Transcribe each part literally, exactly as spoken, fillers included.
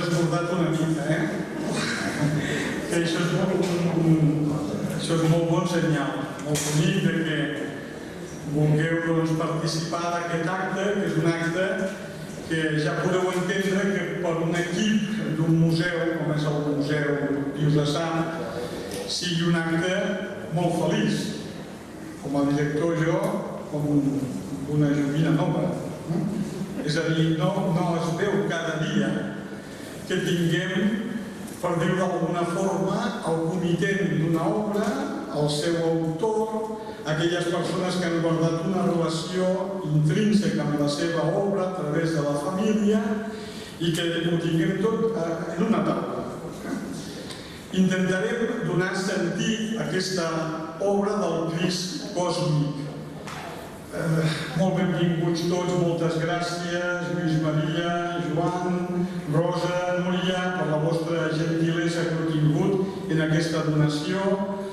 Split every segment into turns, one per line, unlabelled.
desbordat una mica, eh? Que això és molt, això és molt bon senyal, molt bonic de que vulgueu doncs, participar d'aquest acte, que és un acte que ja podeu entendre que per un equip d'un museu, com és el Museu Diocesà, sigui un acte molt feliç. Com a director jo, com una joguina nova. És a dir, no es veu cada dia que tinguem, per dir-ho d'alguna forma, el comitent d'una obra, el seu autor, aquelles persones que han guardat una relació intrínseca amb la seva obra a través de la família i que ho tinguem tot en una taula. Intentarem donar sentit a aquesta obra del Crist còsmic. Molt benvinguts tots, moltes gràcies, Lluís Maria, Joan, Rosa, Núria, per la vostra gentilesa que heu tingut en aquesta donació.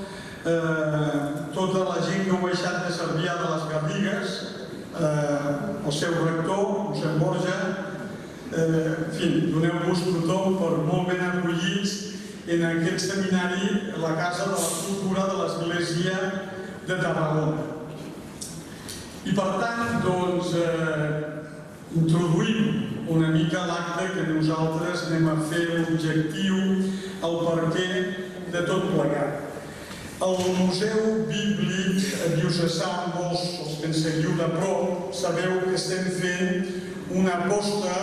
Tota la gent que heu baixat de Cervià de les Garrigues, el seu rector, mossèn Borja, en fi, doneu-vos tothom per molt ben acollits en aquest seminari, la Casa de la Cultura de l'Església de Tarragona. I per tant, doncs, introduïm una mica l'acte que nosaltres anem a fer l'objectiu, el perquè de tot plegat. El Museu Bíblic Diocesà, molts els que ens seguiu de prop, sabeu que estem fent una aposta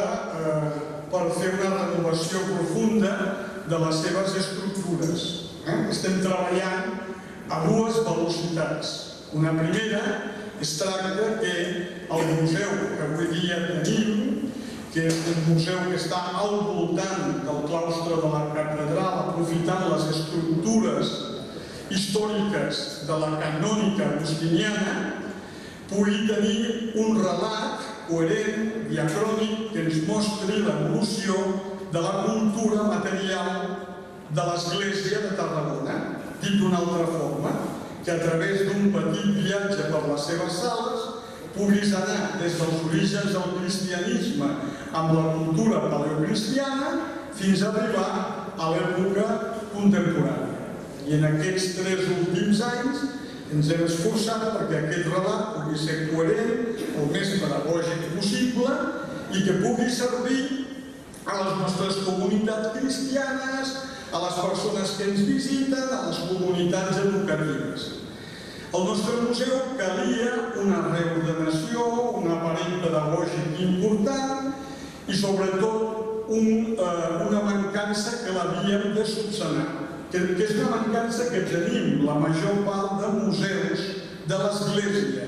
per fer una renovació profunda de les seves estructures. Estem treballant a dues velocitats. Una primera, es tracta que el museu que avui dia tenim, que és un museu que està al voltant del claustre de la catedral, aprofitant les estructures històriques de la canònica agustiniana, pugui tenir un relat coherent, diacrònic, que ens mostri l'evolució de la cultura material de l'Església de Tarragona. Dit d'una altra forma, que a través d'un petit viatge per les seves sales puguis anar des dels orígens del cristianisme amb la cultura paleocristiana fins a arribar a l'època contemporània. I en aquests tres últims anys ens hem esforçat perquè aquest relat pugui ser coherent, el més pedagògic possible i que pugui servir a les nostres comunitats cristianes, a les persones que ens visiten, a les comunitats educatives. Al nostre museu calia una reordenació, un aparell pedagògic important i sobretot una mancança que l'havíem de subsanar, que és una mancança que tenim la major part de museus de l'Església.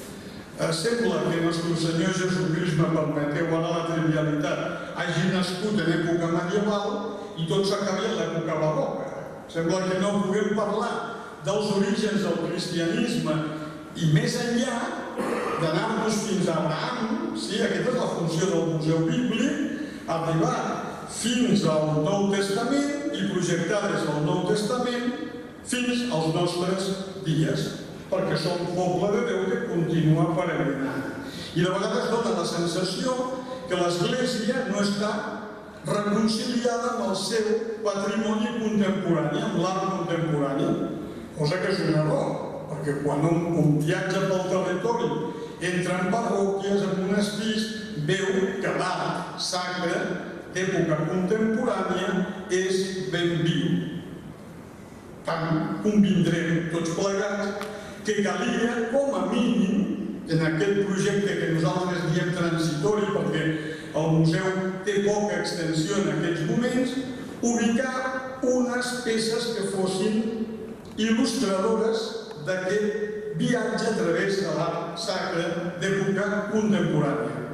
Sembla que nostre Senyor Jesucrist, me permeteu ara la trivialitat, hagi nascut en època medieval i tot s'acabi en l'època barroca. Sembla que no puguem parlar dels orígens del cristianisme i més enllà d'anar-nos fins a Abraham, sí, aquesta és la funció del Museu Bíblic, arribar fins al Nou Testament i projectar des del Nou Testament fins als nostres dies, perquè som poble de Déu que continua peregrinant. I de vegades dona la sensació que l'Església no està reconciliada amb el seu patrimoni contemporani, amb l'art contemporani, cosa que és un error, perquè quan un viatja pel territori entra en parròquies, en monestirs, veu que l'art sacre d'època contemporània és ben viu. Tant convindrem tots plegats que calia, com a mínim, en aquest projecte que nosaltres diem transitori, perquè el museu té poca extensió en aquests moments, ubicar unes peces que fossin il·lustradores d'aquest viatge a través de l'art sacre d'època contemporània.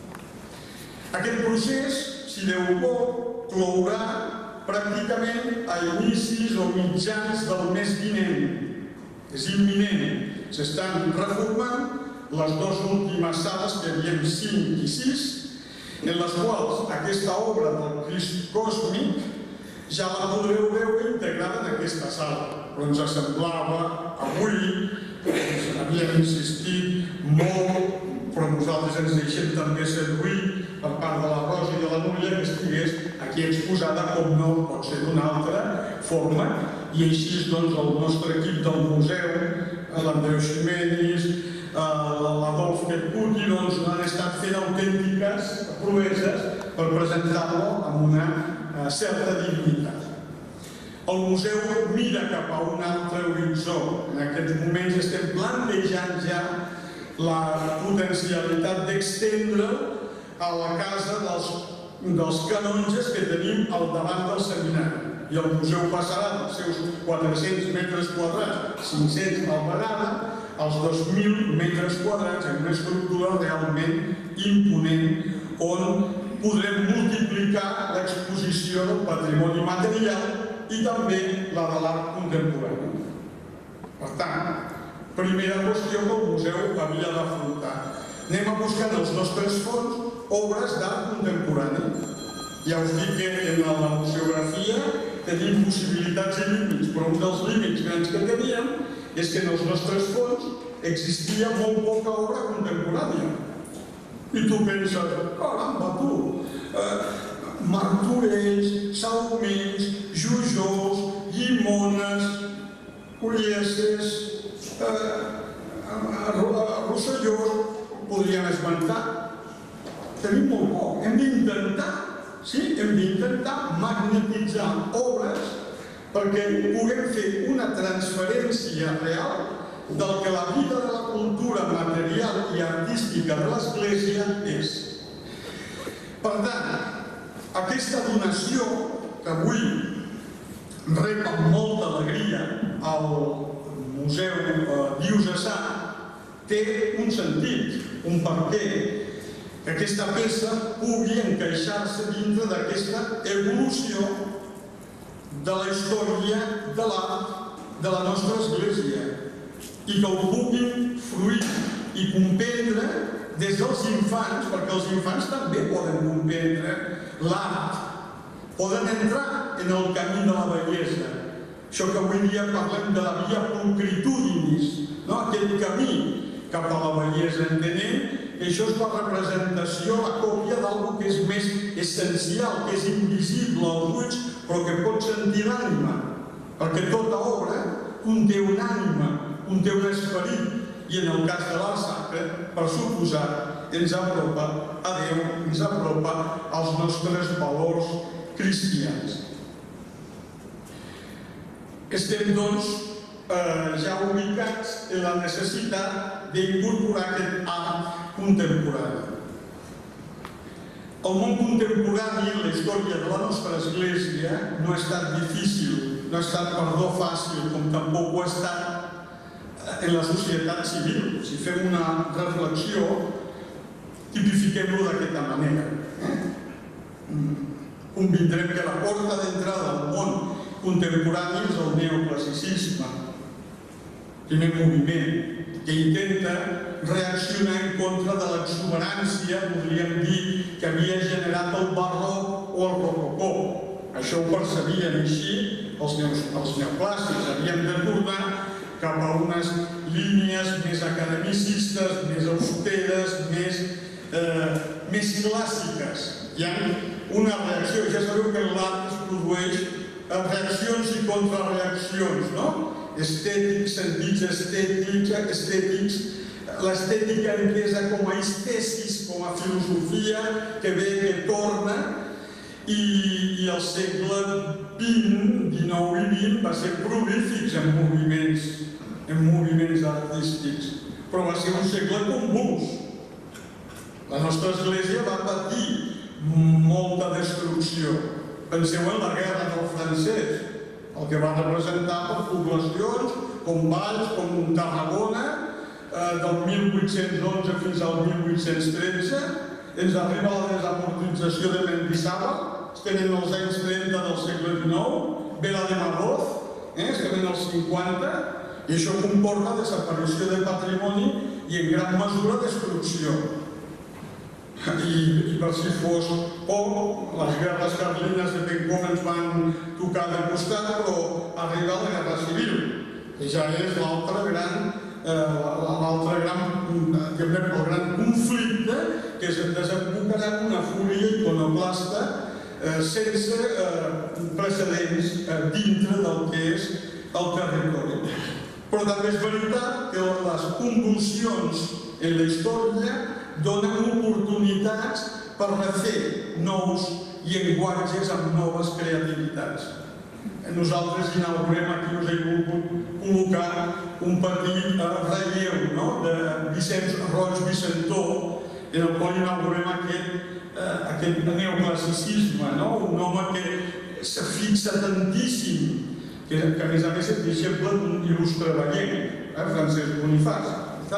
Aquest procés, si Déu vol, clourà pràcticament a inicis o mitjans del mes vinent. És imminent. S'estan reformant les dues últimes sales, que hi havia cinc i sis, en les quals aquesta obra del Crist còsmic ja la podreu veure integrada en aquesta sala. Però ens semblava, avui, ens havíem insistit molt, però nosaltres ens deixem també seduir per part de la Rosa i de la Núria que estigués aquí exposada, com no pot ser d'una altra forma, i així doncs el nostre equip del museu, l'Andreu Ximenis, l'Adolf Ketkuti, doncs han estat fent autèntiques proeses per presentar-lo amb una certa dignitat. El museu mira cap a un altre horitzó. En aquests moments estem plantejant ja la potencialitat d'estendre a la casa dels, dels canonges que tenim al davant del seminari. I el museu passarà dels seus quatre-cents metres quadrats, cinc-cents al vegada, als dos mil metres quadrats en una estructura realment imponent on podrem multiplicar l'exposició del patrimoni material i també la de l'art contemporani. Per tant, primera qüestió que el museu havia d'afrontar. Anem a buscar en els nostres fons obres d'art contemporani. Ja us dic que en la museografia tenim possibilitats i límits, però un dels límits grans que teníem és que en els nostres fons existia molt poca obra contemporània. I tu penses, caramba, tu, Martorells, Saumens, Jujós, Llimones, Collesses, Rossellós, podríem esmentar. Tenim molt poc. Hem d'intentar, sí, hem d'intentar magnetitzar obres perquè puguem fer una transferència real del que la vida de la cultura material i artística de l'Església és. Per tant, aquesta donació que avui rep amb molta alegria al Museu Diocesà té un sentit, un perquè, que aquesta peça pugui encaixar-se dintre d'aquesta evolució de la història de l'art de la nostra Església i que ho puguin fruir i comprendre des dels infants, perquè els infants també poden comprendre l'art, poden entrar en el camí de la bellesa. Això que avui dia parlem de la via pulcritudinis, aquest camí cap a la bellesa, entenent que això és la representació, la còpia d'alguna que és més essencial, que és invisible als ulls, però que pot sentir l'ànima, perquè tota obra conté una ànima, conté un esperit, i en el cas de l'art sacre, per suposat, ens apropa a Déu, ens apropa als nostres valors cristians. Estem, doncs, ja ubicats en la necessitat d'incorporar aquest art contemporani. El món contemporani, la història de la nostra Església, no ha estat difícil, no ha estat, perdó, fàcil, com tampoc ho ha estat en la societat civil. Si fem una reflexió, tipifiquem-lo d'aquesta manera. Convindrem que la porta d'entrada al món contemporani és el neoclassicisme, primer moviment, que intenta reaccionar en contra de l'exuberància, podríem dir, que havia generat el barroc o el rococó. Això ho percebien així els neoclàssics. Havíem de tornar cap a unes línies més academicistes, més austeres, més clàssiques. Hi ha una reacció, ja sabeu que en l'art es produeix reaccions i contrarreaccions, no? Estètics, sentits estètics, estètics, l'estètica entesa com a estesis, com a filosofia que ve, que torna, i el segle vint, dinou i vint va ser prolífics en moviments, en moviments artístics, però va ser un segle convuls. La nostra Església va patir molta destrucció. Penseu en la guerra del francès, el que va representar per poblacions com Valls, com Tarragona, del mil vuit-cents onze fins al mil vuit-cents tretze, ens arriba la desamortització de Mendizábal, estem en els anys trenta del segle dinou, ve la de Madoz, estem en els cinquanta, i això comporta desaparició de patrimoni i en gran mesura destrucció. I per si fos poc, les guerres carlines de ben com ens van tocar de costat, però arriba la guerra civil, que ja és l'altre gran, l'altre gran, el gran conflicte que es desembocarà en una fúria iconoclasta sense precedents dintre del que és el territori. Però també és veritat que les convulsions en la història donen oportunitats per refer nous llenguatges amb noves creativitats. Nosaltres inaugurem aquí, us he volgut col·locar un petit relleu de Vicenç Roig Vicentó, en el qual inaugurem aquest neoclassicisme, un home que se fixa tantíssim, que a més a més és exemple d'un il·lustre vallenc, Francesc Bonifàs,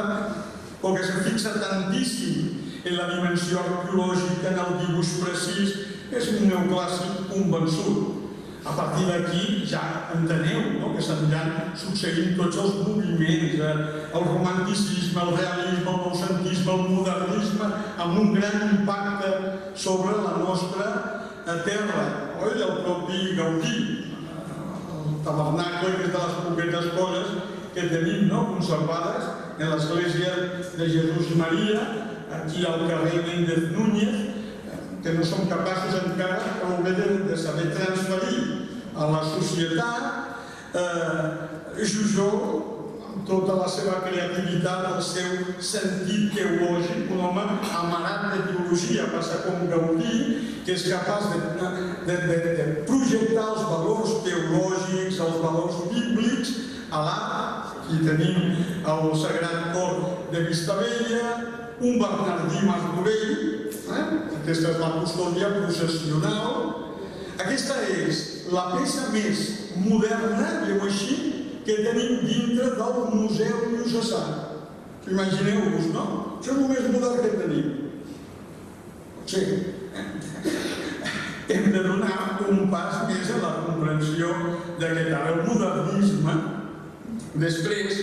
o que se fixa tantíssim en la dimensió arqueològica, en el dibuix precís, és un neoclàssic convençut. A partir d'aquí ja enteneu que s'aniran succeint tots els moviments, el romanticisme, el realisme, el noucentisme, el modernisme, amb un gran impacte sobre la nostra terra. El propi Gaudí, el tabernacle, que és de les poquetes coses que tenim conservades en l'església de Jesús i Maria, aquí al carrer Méndez Núñez, que no som capaços encara prou bé de saber transferir a la societat. Jujol, amb tota la seva creativitat, el seu sentit teològic, un home amarat de teologia, passa com Gaudí, que és capaç de projectar els valors teològics, els valors bíblics a l'art. Aquí tenim el Sagrat Cor de Vistabella, un Bernardí Martorell, aquesta és la custòdia processional. Aquesta és la peça més moderna, diu així, que tenim dintre del Museu Diocesà. Imagineu-vos, no? Això és el més modern que tenim. Sí. Hem de donar un pas més a la comprensió d'aquest art. El modernisme, després,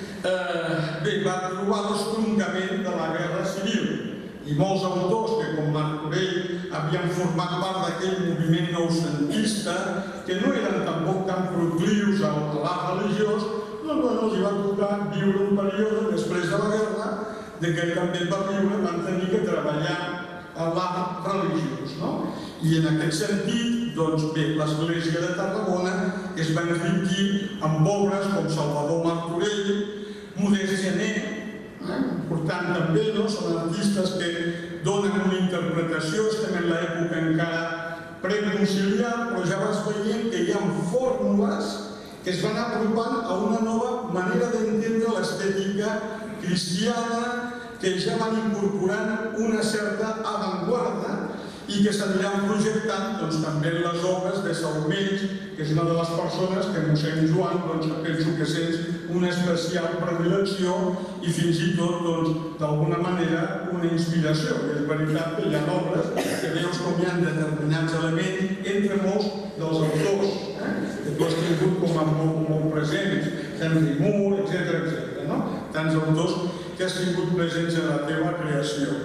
va trobar l'estroncament de la Guerra Civil. I molts autors que, com Martorell, havien format part d'aquell moviment noucentista, que no eren tampoc tan proclius a l'art religiós, doncs els hi va tocar viure un període després de la guerra, de què també va viure, van tenir que treballar a l'art religiós. I en aquest sentit, doncs bé, l'Església de Tarragona es va enriquir amb obres com Salvador Martorell, Modest Gené, important també, són artistes que donen una interpretació, estem en l'època encara preconciliar, però ja vas veient que hi ha fórmules que es van apropant a una nova manera d'entendre l'estètica cristiana, que ja van incorporant una certa avantguarda i que s'aniran projectant també en les obres de Saumells, que és una de les persones que mossèn Joan penso que sents una especial predilecció i fins i tot d'alguna manera una inspiració. És veritat que hi ha obres que veus com hi ha determinats elements entre molts dels autors que tu has tingut com a molt presents, Henry Moore, etcètera. Tants autors que has tingut presents en la teva creació.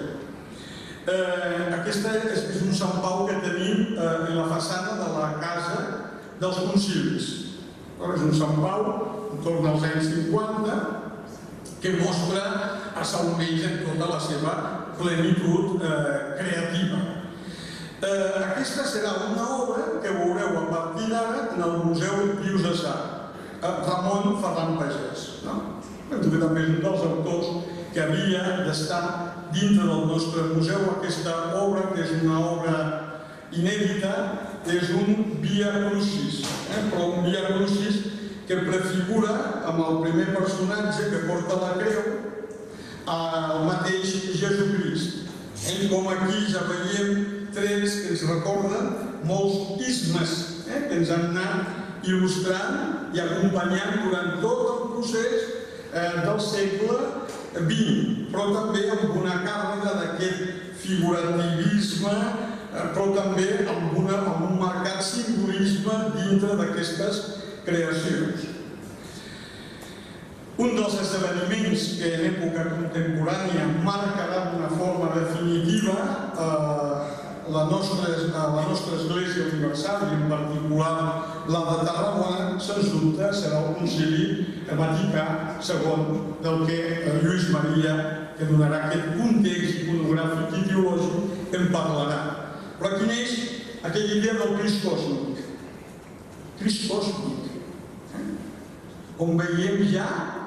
Aquest és un Sant Pau que tenim en la façana de la Casa dels Concilis. És un Sant Pau, entorn als anys cinquanta, que mostra a Saumells en tota la seva plenitud creativa. Aquesta serà una obra que veureu a partir d'ara en el Museu Diocesà, Ramon Ferran Pagès. També és un dels autors que havia d'estar dintre del nostre museu. Aquesta obra, que és una obra inèdita, és un Via Crucis, però un Via Crucis que prefigura amb el primer personatge que porta la creu el mateix Jesucrist. I com aquí ja veiem trets que ens recorden molts ismes que ens han anat il·lustrant i acompanyant durant tot el procés del segle vint, però també amb una càrrega d'aquest figurativisme, però també amb un marcat simbolisme dintre d'aquestes creacions. Un dels esdeveniments que en època contemporània marcarà d'una forma definitiva la nostra Església Universal i en particular la de Tarragona, sens dubte, serà el Concili Vaticà segon del que Lluís Maria que donarà aquest context iconogràfic i teològic en parlarà. Però aquí neix aquella idea del Crist còsmic. Crist còsmic. On veiem ja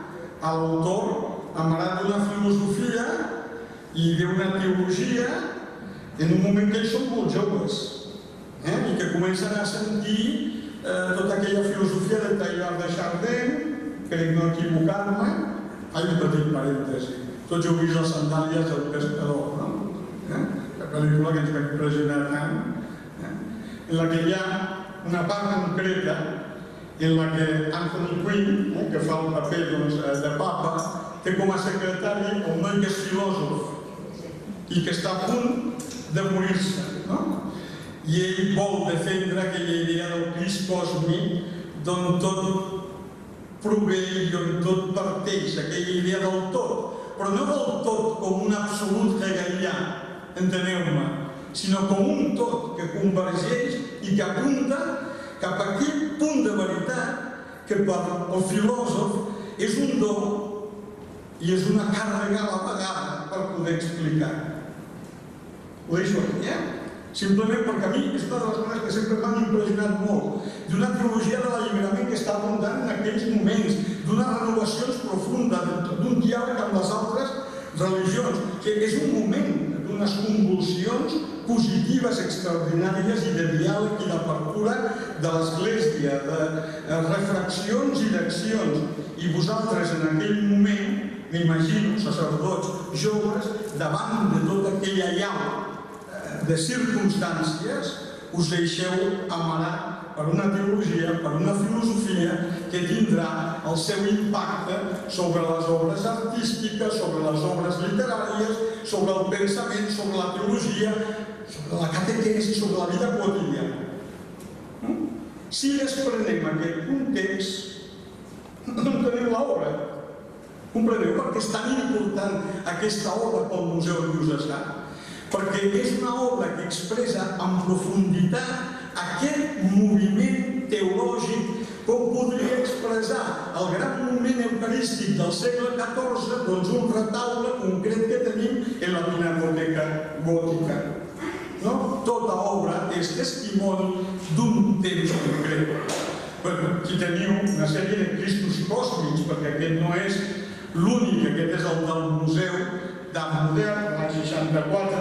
l'autor amarat d'una filosofia i d'una teologia en un moment que ells són molt joves i que comencen a sentir tota aquella filosofia de Teilhard de Chardin, crec no equivocar-me, faig un petit parèntesi. Tots heu vist les sandàlies del pescador, no? La pel·lícula que ens va impressionar tant, en la que hi ha una part concreta en la que Anthony Quinn, que fa el paper de papa, té com a secretari un noi que és filòsof i que està a punt de morir-se. I ell vol defendre aquella idea del Crist còsmic d'on tot prové i on tot parteix, aquella idea del tot, però no del tot com un absolut hegelià, enteneu-me, sinó com un tot que convergeix i que apunta cap a aquell punt de veritat que per al filòsof és un do i és una càrrega a la vegada per poder explicar. Ho deixo aquí, eh? Simplement perquè a mi és una de les coses que sempre m'han impressionat molt, d'una teologia de l'alliberament que està apuntant en aquells moments, d'unes renovacions profundes, d'un diàleg amb les altres religions, que és un moment d'unes convulsions positives extraordinàries i de diàleg i d'apertura de l'Església, de refraccions i d'accions. I vosaltres en aquell moment, m'imagino, sacerdots joves, davant de tota aquella llau de circumstàncies, us deixeu amarar per una teologia, per una filosofia que tindrà el seu impacte sobre les obres artístiques, sobre les obres literàries, sobre el pensament, sobre la teologia, sobre la catequesi, sobre la vida quotidiana. Si desprenem aquest context, no entenem l'obra. Compreneu per què és tan important aquesta obra pel Museu Diocesà? Perquè és una obra que expressa en profunditat aquest moviment teològic, com podria expressar el gran moviment eucarístic del segle catorze, doncs un retaule concret que tenim en la Pinacoteca Gòtica. Tota obra és testimoni d'un temps concret. Aquí teniu una sèrie de Cristos còsmics, perquè aquest no és l'únic, aquest és el del Museu d'Art Modern, l'any seixanta-quatre.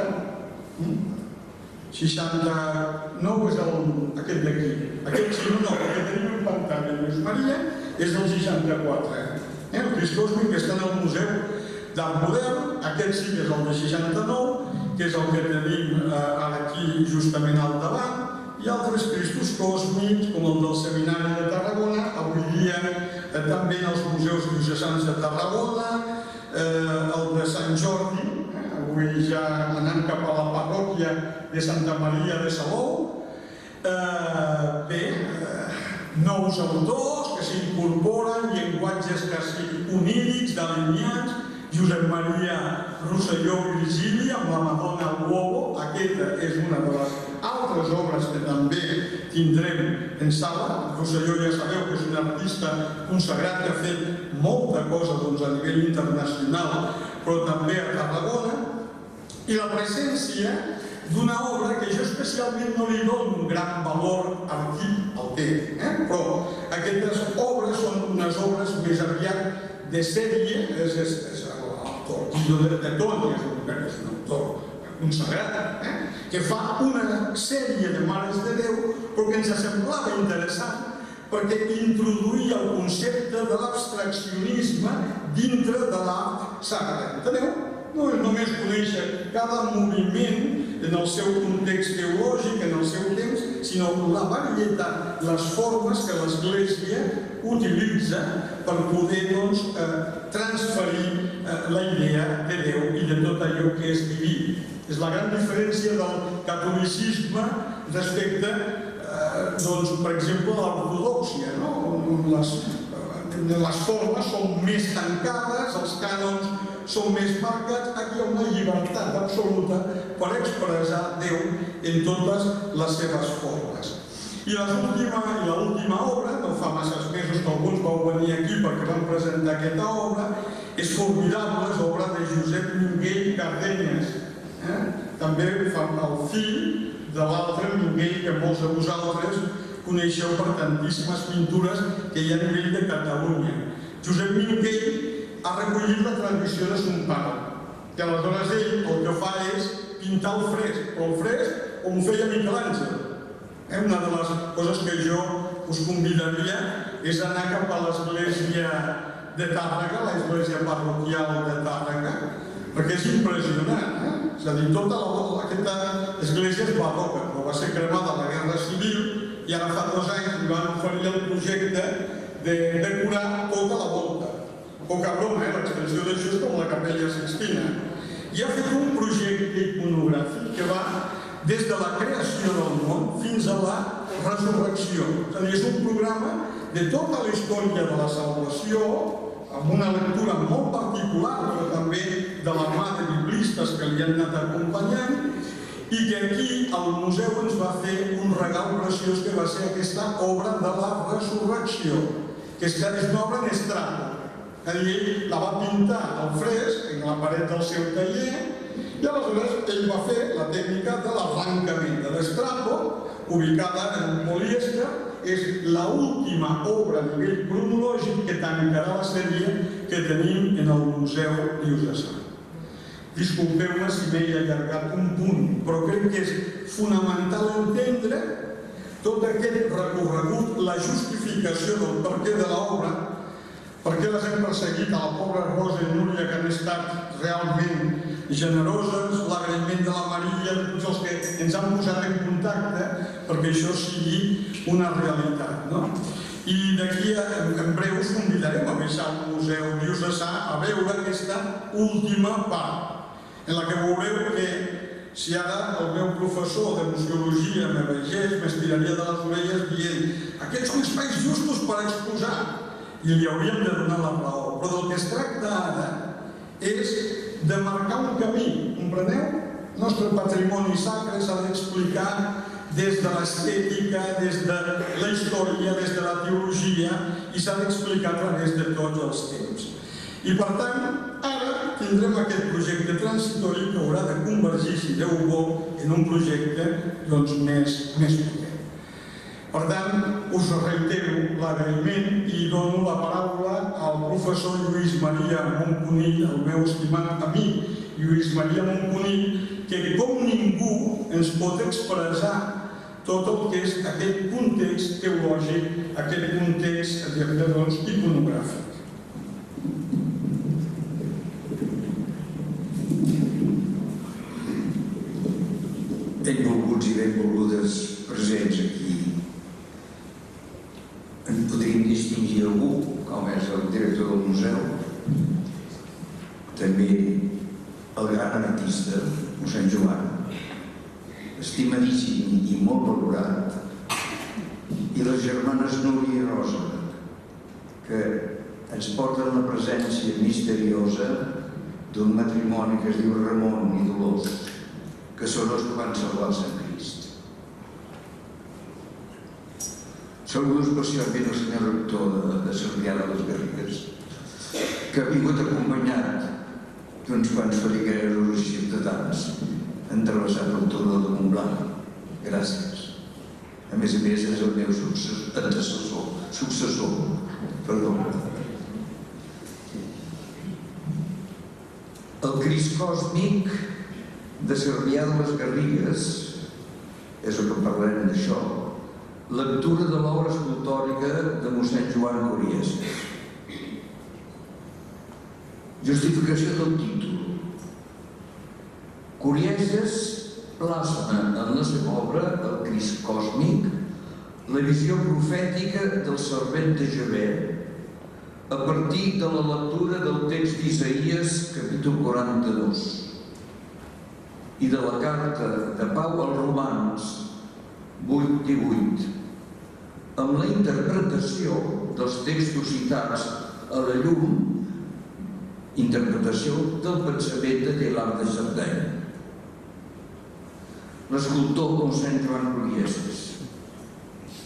seixanta-nou és aquest d'aquí. Aquest sí, no, perquè tenim un pantall de Lluís Maria, és del seixanta-quatre. El Crist còsmic que està en el Museu d'Art Modern, aquest sí que és el de seixanta-nou, que és el que tenim ara aquí justament al davant, i altres Cristos còsmics, com el del Seminari de Tarragona, avui dia també en els museus diocesans de Tarragona, el de Sant Jordi, avui ja anant cap a la parròquia de Santa Maria de Salou. Bé, nous autors que s'incorporen, llenguatges quasi onírics, delineats, Josep Maria Rosselló Virgili amb la Madonna al Uovo. Aquesta és una de les altres obres que també tindrem en sala. Rosselló ja sabeu que és un artista consagrat que ha fet molta cosa a nivell internacional, però també a Tarragona. I la presència d'una obra que jo especialment no li dono un gran valor artístic al té, però aquestes obres són unes obres més aviat de sèrie, és l'autor Guido de Toni, és un autor consagrat, que fa una sèrie de mares de Déu, però que ens semblava interessant perquè introduïa el concepte de l'abstraccionisme dintre de l'art sacre. Enteneu? No és només conèixer cada moviment en el seu context teològic, en el seu temps, sinó la varietat, les formes que l'Església utilitza per poder transferir la idea de Déu i de tot allò que és diví. És la gran diferència del catolicisme respecte, per exemple, a l'ortodòxia. Les formes són més tancades, els cànons són més marcats. Aquí hi ha una llibertat absoluta per expressar Déu en totes les seves formes. I l'última obra, no fa masses mesos que alguns vau venir aquí perquè vam presentar aquesta obra, és formidable, és obra de Josep Minguell Cardenyes. També fa el fill de l'altre Minguell que molts de vosaltres coneixeu per tantíssimes pintures que hi ha a nivell de Catalunya. Josep Minguell ha recollit la tradició de son pare, que aleshores ell el que fa és pintar el fresc, però el fresc com ho feia Miquel Àngel. Una de les coses que jo us convidaria és anar cap a l'església de Tàrrega, l'església parroquial de Tàrrega, perquè és impressionant. És a dir, tota aquesta església és barroca, però va ser cremada a la Guerra Civil i ara fa dos anys li van oferir el projecte de decorar tota la volta. Poca broma, l'expressió d'això és com la Capella Sixtina. I ha fet un projecte iconogràfic que va des de la creació del món fins a la resurrecció. És a dir, és un programa de tota la història de la salvació, amb una lectura molt particular, però també de la mà de biblistes que li han anat acompanyant, i que aquí al museu ens va fer un regal preciós que va ser aquesta obra de la resurrecció, que és una obra en estrato. És a dir, ell la va pintar al fresc en la paret del seu taller, i aleshores ell va fer la tècnica de l'arrancament de l'estrapo, ubicada en un polièster. És l'última obra a nivell cronològic que tancarà la sèrie que tenim en el Museu Diocesà. Disculpeu-me si m'he allargat un punt, però crec que és fonamental entendre tot aquest recorregut, la justificació del perquè de l'obra, per què les hem perseguit a la pobra Rosa i Núria, que han estat realment generoses, l'agraïment de la Maria, tots els que ens han posat en contacte perquè això sigui una realitat. I d'aquí en breu us convidarem a baixar al Museu Diocesà a veure aquesta última part, en la que veureu que si ara el meu professor de museologia me vegés, m'estiraria de les orelles dient aquests són espais justos per exposar, i li hauríem de donar la raó. Però del que es tracta ara és de marcar un camí, compreneu? El nostre patrimoni sacre s'ha d'explicar des de l'estètica, des de la història, des de la teologia, i s'ha d'explicar a través de tots els temps. I per tant, ara tindrem aquest projecte transitori que haurà de convergir, si Déu vol, en un projecte més potent. Per tant, us reitero l'agraïment i dono la paraula al professor Lluís Maria Moncunill, el meu estimat amic Lluís Maria Moncunill, que com ningú ens pot expressar tot el que és aquest context teològic, aquest context iconogràfic.
Benvolguts i benvolgudes presents aquí. En podríem distingir algú, com és el director del museu, també el gran artista, mossèn Joan, estimadíssim i molt valorat, i les germanes Núria i Rosa, que ens porten la presència misteriosa d'un matrimoni que es diu Ramon i Dolors, que són els que van salvar el Sant Crist. Saludo especialment el senyor rector de Cervià de les Garrigues, que ha vingut acompanyat d'uns quants feligresos i ciutadans entrevessat el turó de Montblanc. Gràcies. A més a més, és el meu antecessor, successor, perdó. El Crist còsmic de Cervià de les Garrigues, és el que parlarem d'això, lectura de l'obra escultòrica de mossèn Joan Corieses. Justificació del títol. Corieses plasma en la seva obra, el Crist còsmic, la visió profètica del servent de Javé a partir de la lectura del text d'Isaïes, capítol quaranta-dos, i de la carta de Pau als Romans vuit divuit, amb la interpretació dels textos citats a la llum, interpretació del pensament de Teilhard de Chardin. L'escultor mossèn Joan Corieses.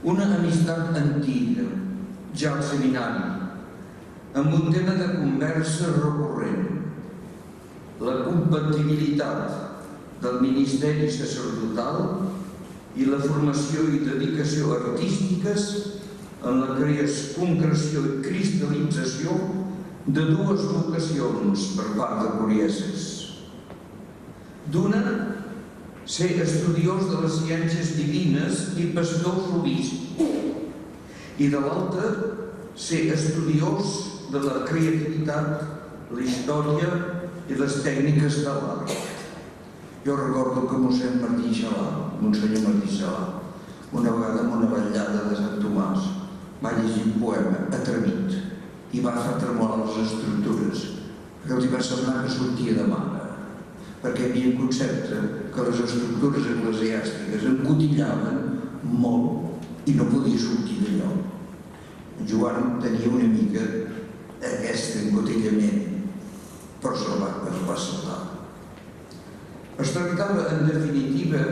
una amistat antiga, ja al seminari, amb un tema de conversa recurrent, la compatibilitat del ministeri sacerdotal i la formació i dedicació artístiques en la creació, concreció i cristal·lització de dues vocacions per part de Corieses. D'una, ser estudiós de les ciències divines i pastor solista, i de l'altra, ser estudiós de la creativitat, la història i les tècniques de l'art. Jo recordo que mossèn Martí Xalà, monsenyor Martí Xalà, una vegada en una vetllada de Sant Tomàs, va llegir un poema atrevit i va fer tremolar les estructures, perquè els hi va semblar que sortia de mare, perquè hi havia un concepte que les estructures eclesiàstiques encotillaven molt i no podia sortir d'allò. Joan tenia una mica aquest encotillament, però se'l va saltar. Es tractava, en definitiva,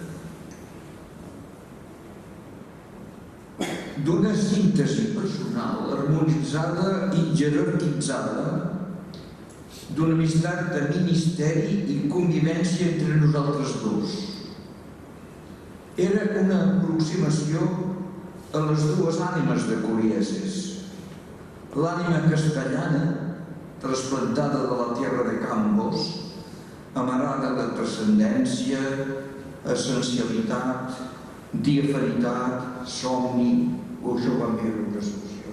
d'una síntesi personal harmonitzada i jerarquitzada d'una amistat de ministeri i convivència entre nosaltres dos. Era una aproximació a les dues ànimes de Corieses, l'ànima castellana, trasplantada de la tierra de Campos, amarada de transcendència, essencialitat, diafanitat, somni, o això ho vam veure una solució.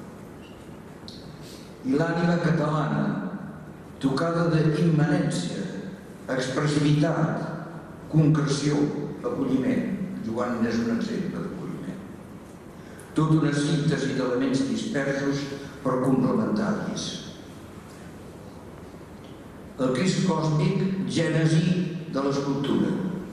I l'ànima catalana, tocada d'immanència, expressivitat, concreció, acolliment. Joan n'és un exemple d'acolliment. Tota una síntesi d'elements dispersos però complementaris. El Crist còsmic, gènesi de l'escultura.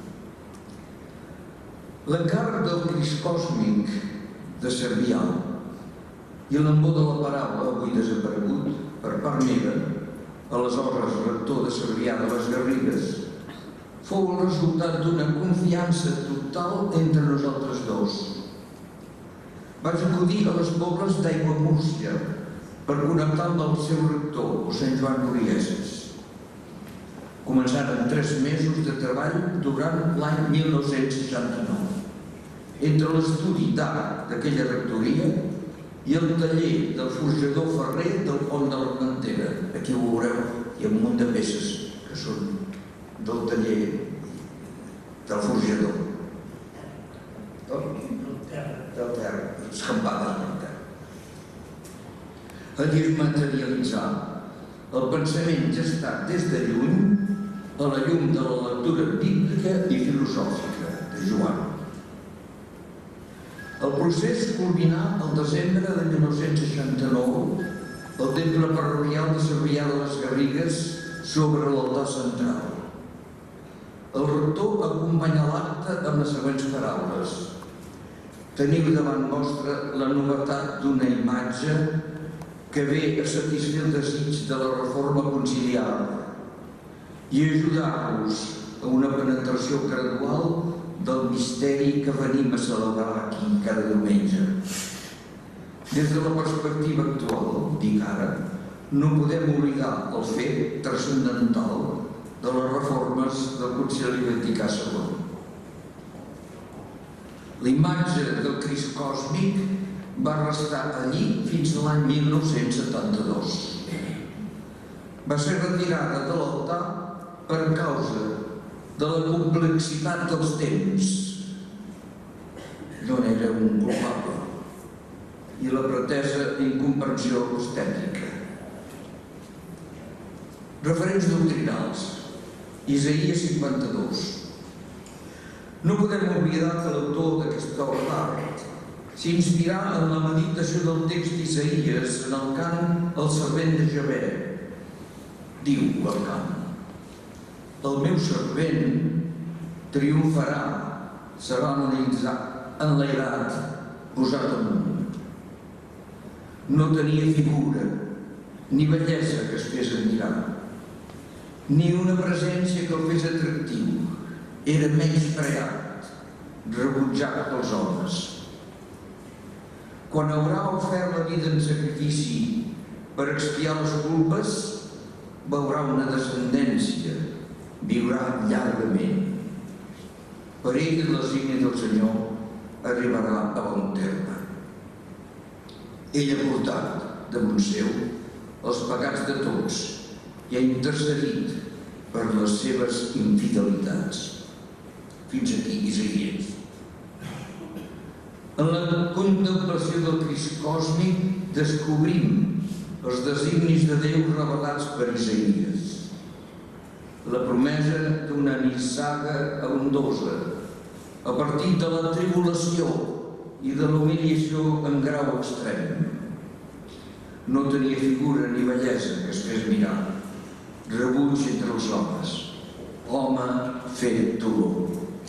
L'encàrrec del Crist còsmic de Cervià i l'embó de la paraula, avui desaparegut, per part meva, aleshores rector de Cervià de les Garrigues, fou el resultat d'una confiança total entre nosaltres dos. Vaig acudir a les pobles d'Aigua Múrcia per connectar amb el seu rector, mossèn Joan Corieses. Començaren tres mesos de treball durant l'any mil nou-cents seixanta-nou. Entre l'estudi d'art d'aquella rectoria i el taller del forjador ferrer del Pont de l'Armentera. Aquí ho veureu, hi ha un munt de peces que són del taller del forjador. Del terra, escampades del terra. Allí es materialitzà el pensament gestat des de lluny a la llum de la lectura bíblica i filosòfica de Joan. El procés culminà el desembre de mil nou-cents seixanta-nou al temple parroquial de Cervià de les Garrigues sobre l'altar central. El rector acompanyà l'acte amb les següents paraules: teniu davant vostre la novetat d'una imatge que ve a satisfer el desig de la reforma conciliar i ajudar-vos a una penetració gradual del misteri que venim a celebrar aquí cada diumenge. Des de la perspectiva actual, dic ara, no podem oblidar el fet transcendental de les reformes del Concili Vaticà segon. La imatge del Crist còsmic va restar allí fins a l'any mil nou-cents setanta-dos. Va ser retirada de l'altar per causa de la complexitat dels temps. Jo n'era un culpable. I la pretesa incomprensió estètica. Referents doctrinals. Isaïes cinquanta-dos. No podem oblidar que l'autor d'aquesta obra d'art s'inspirà en la meditació del text d'Isaïes en el cant El servent de Javé. Diu el cant: el meu servent triomfarà, serà enlairat, posat amunt. No tenia figura, ni bellesa que es fes admirar, ni una presència que el fes atractiu. Era menyspreat, rebutjat pels homes. quan haurà ofert la vida en sacrifici per expiar les culpes, veurà una descendència, viurà llargament. Per ell el designe del Senyor arribarà a bon terme. Ell ha portat damunt seu els pecats de tots i ha intercedit per les seves infidelitats. Fins aquí, Isaïes. En la contemplació del Crist còsmic descobrim els designis de Déu revelats per Isaïes. La promesa d'una nissaga abundosa a partir de la tribulació i de l'humiliació en grau extrem. No tenia figura ni bellesa que es fes mirar, rebuig entre els homes, home fet dolor.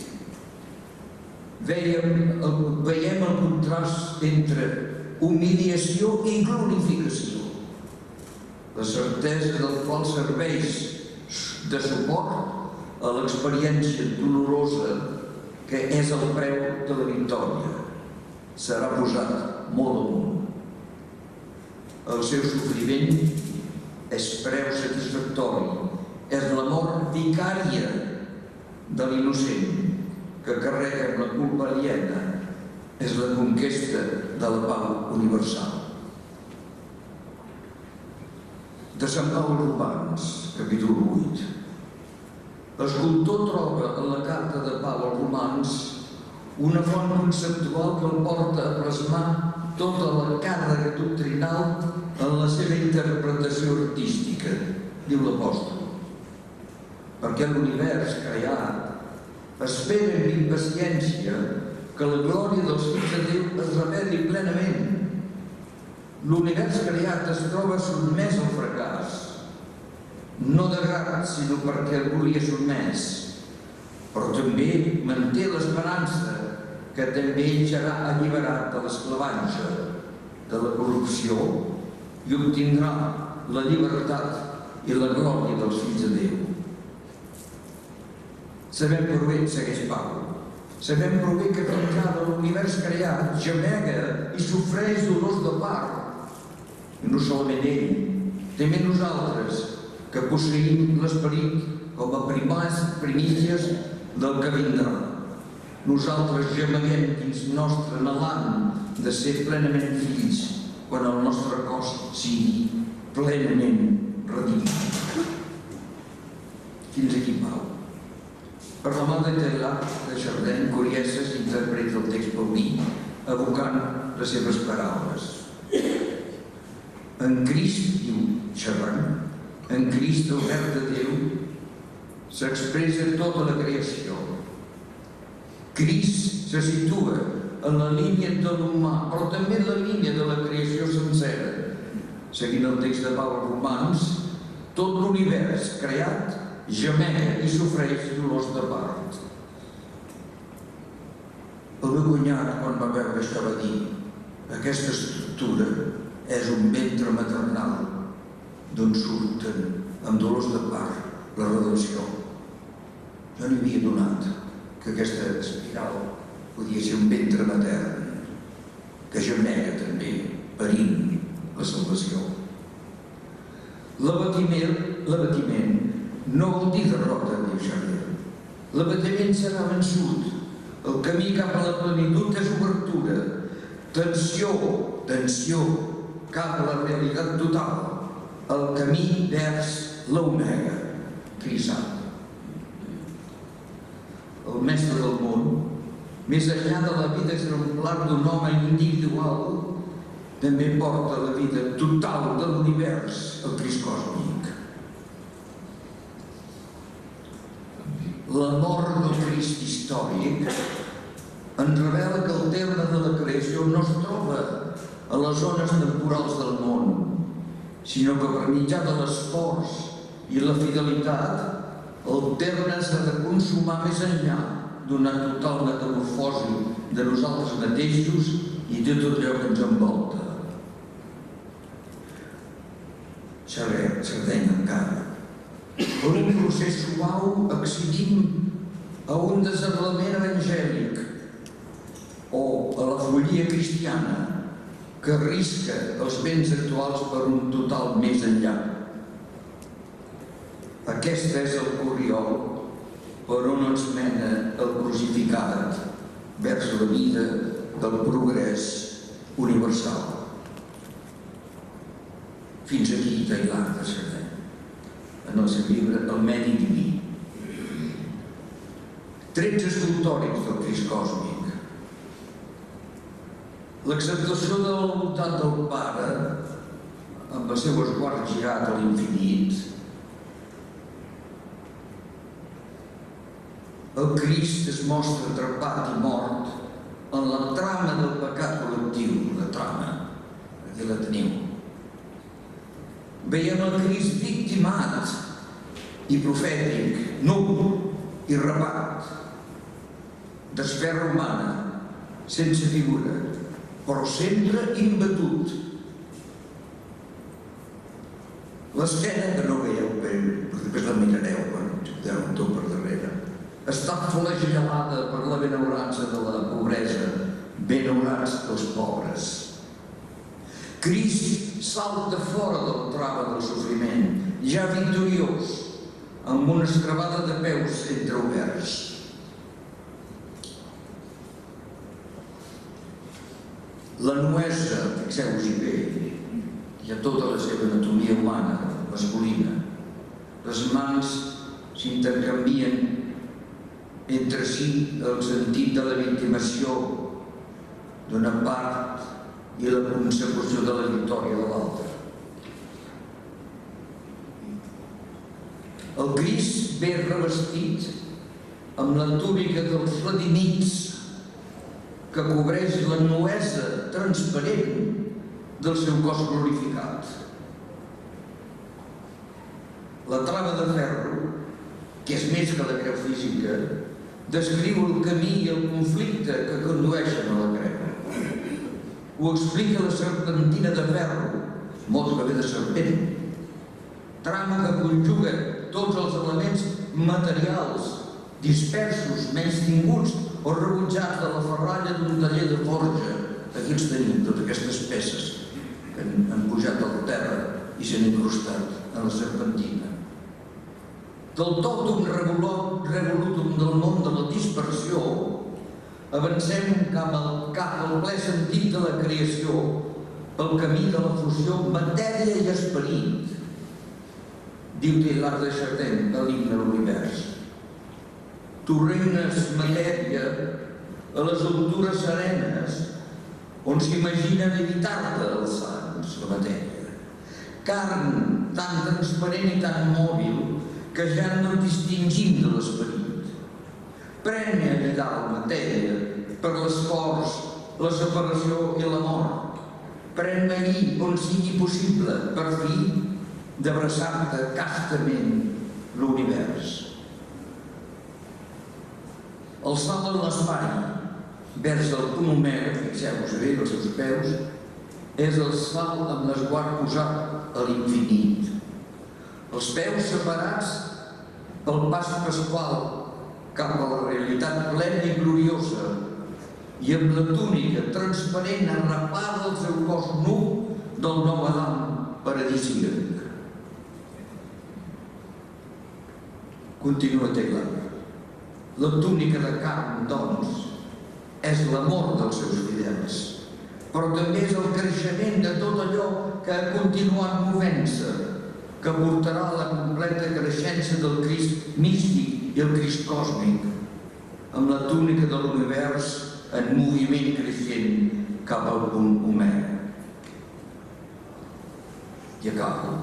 Veiem el, veiem el contrast entre humiliació i glorificació, la certesa del qual serveix de suport a l'experiència dolorosa que és el preu de la victòria. Serà posat molt amunt. El seu sofriment és preu satisfactori, és la mort vicària de l'innocent que carrega amb la culpa aliena, és la conquesta de la pau universal. De Sant Pau als Romans, capítol vuit. L'escultor troba en la carta de Pau als Romans una font conceptual que el porta a plasmar tota la càrrega doctrinal en la seva interpretació artística, diu l'apòstol. Perquè l'univers creat espera amb impaciència que la glòria dels fills de Déu es reveli plenament. L'univers creat es troba sotmès al fracàs, no de grat, sinó perquè el volia sotmès, però també manté l'esperança que també ell serà alliberat de l'esclavatge, de la corrupció, i obtindrà la llibertat i la glòria dels fills de Déu. Sabem prou bé, segueix Pau, sabem prou bé que fins ara l'univers creat gemega i sofreix dolors de part. I no solament ell, també nosaltres, que posseïm l'esperit com a primers, primícies del que vindrà. Nosaltres gemeguem dins nostre anhelant de ser plenament fills quan el nostre cos sigui plenament redimit. Fins aquí, Pau. Per la mà de Teilhard de Chardin, Corieses interpreta el text paulí evocant les seves paraules. En Crist, diu Chardin, en Crist, el Verb de Déu, s'expressa tota la creació. Crist se situa en la línia de l'humà, però també en la línia de la creació sencera. Seguint el text de Pau als Romans, tot l'univers creat gemega i sofreix dolors de part. El meu cunyat, quan va veure això, va dir: aquesta estructura és un ventre maternal d'on surten amb dolors de part la redenció. Jo n'hi havia donat que aquesta espiral podia ser un ventre matern que gemega també parint la salvació. L'abatiment no vol dir derrota, diu Xavier. L'abatiment serà vençut. El camí cap a la plenitud és obertura, tensió, tensió cap a la realitat total. El camí vers l'Omega, Crisant. El mestre del món, més enllà de la vida exemplar d'un home individual, també porta la vida total de l'univers, el Crist còsmic. La mort del Crist històric ens revela que el terme de la creació no es troba a les zones temporals del món, sinó que per mitjà de l'esforç i la fidelitat, el terme s'ha de consumar més enllà d'una total metamorfosi de nosaltres mateixos i de tot allò que ens envolta. Chardin encara. Per un procés suau accedim a un desenvolupament evangèlic o a la follia cristiana que arrisca els béns actuals per un total més enllà. Aquest és el corriol per on ens mena el crucificat vers la vida del progrés universal. Fins aquí Tailard de Chardin, en el seu llibre El medi diví. Trets escultòrics del Crist còsmic. L'acceptació de la voluntat del Pare, amb el seu esguard girat a l'infinit. El Crist es mostra atrapat i mort en la trama del pecat col·lectiu, la trama, aquí la teniu. Veiem el Crist victimat i profètic, nu i rapat, d'esfera humana, sense figura, però sempre imbatut. L'escena, que no veieu bé, però després la mirareu quan tindreu un tot per darrere, està flagel·lada per la benaurança de la pobresa, benaurats dels pobres. Crist salta fora de la trava del sofriment, ja victoriós, amb una escravada de peus entreoberts. La nuesa, fixeu-vos-hi bé, hi ha tota la seva anatomia humana, masculina. Les mans s'intercanvien entre si el sentit de la victimació d'una part i la consecució de la victòria de l'altra. El Crist ve revestit amb la túnica dels redimits que cobreix la nuesa transparent del seu cos glorificat. La trava de ferro, que és més que la creu física, descriu el camí i el conflicte que condueixen a la creu. Ho explica la serpentina de ferro, mot que ve de serpent, trama que conjuga tots els elements materials dispersos, menystinguts o rebutjats de la ferralla d'un taller de forja. Aquí els tenim, totes aquestes peces que han pujat a la terra i s'han incrustat en la serpentina. Del tòtum revolutum del món de la dispersió, avancem cap al, cap al ple sentit de la creació, pel camí de la fusió matèria i esperit. Diu Tailard de Chardin a l'himne de l'univers. Tu regnes, matèria, a les altures serenes, on s'imaginen evitar-te els sants, la matèria. Carn tan transparent i tan mòbil que ja no distingim de l'esperit. Premi allà dalt matèria per l'esforç, la separació i la mort. Pren allí on sigui possible, per fi, d'abraçar-te castament l'univers. El salt en l'espai, vers el punt Homer, fixeu-vos bé, els seus peus, és el salt amb l'esguard posat a l'infinit. Els peus separats pel pas pasqual cap a la realitat plena i gloriosa i amb la túnica transparent arrapada al seu cos nu del nou Adam paradisíac. Continua Tailard. La túnica de carn, doncs, és l'amor dels seus fidels, però també és el creixement de tot allò que ha continuat movent-se, que portarà a la completa creixença del Crist místic i el Crist còsmic, amb la túnica de l'univers en moviment creixent cap al punt Homer. I acabo.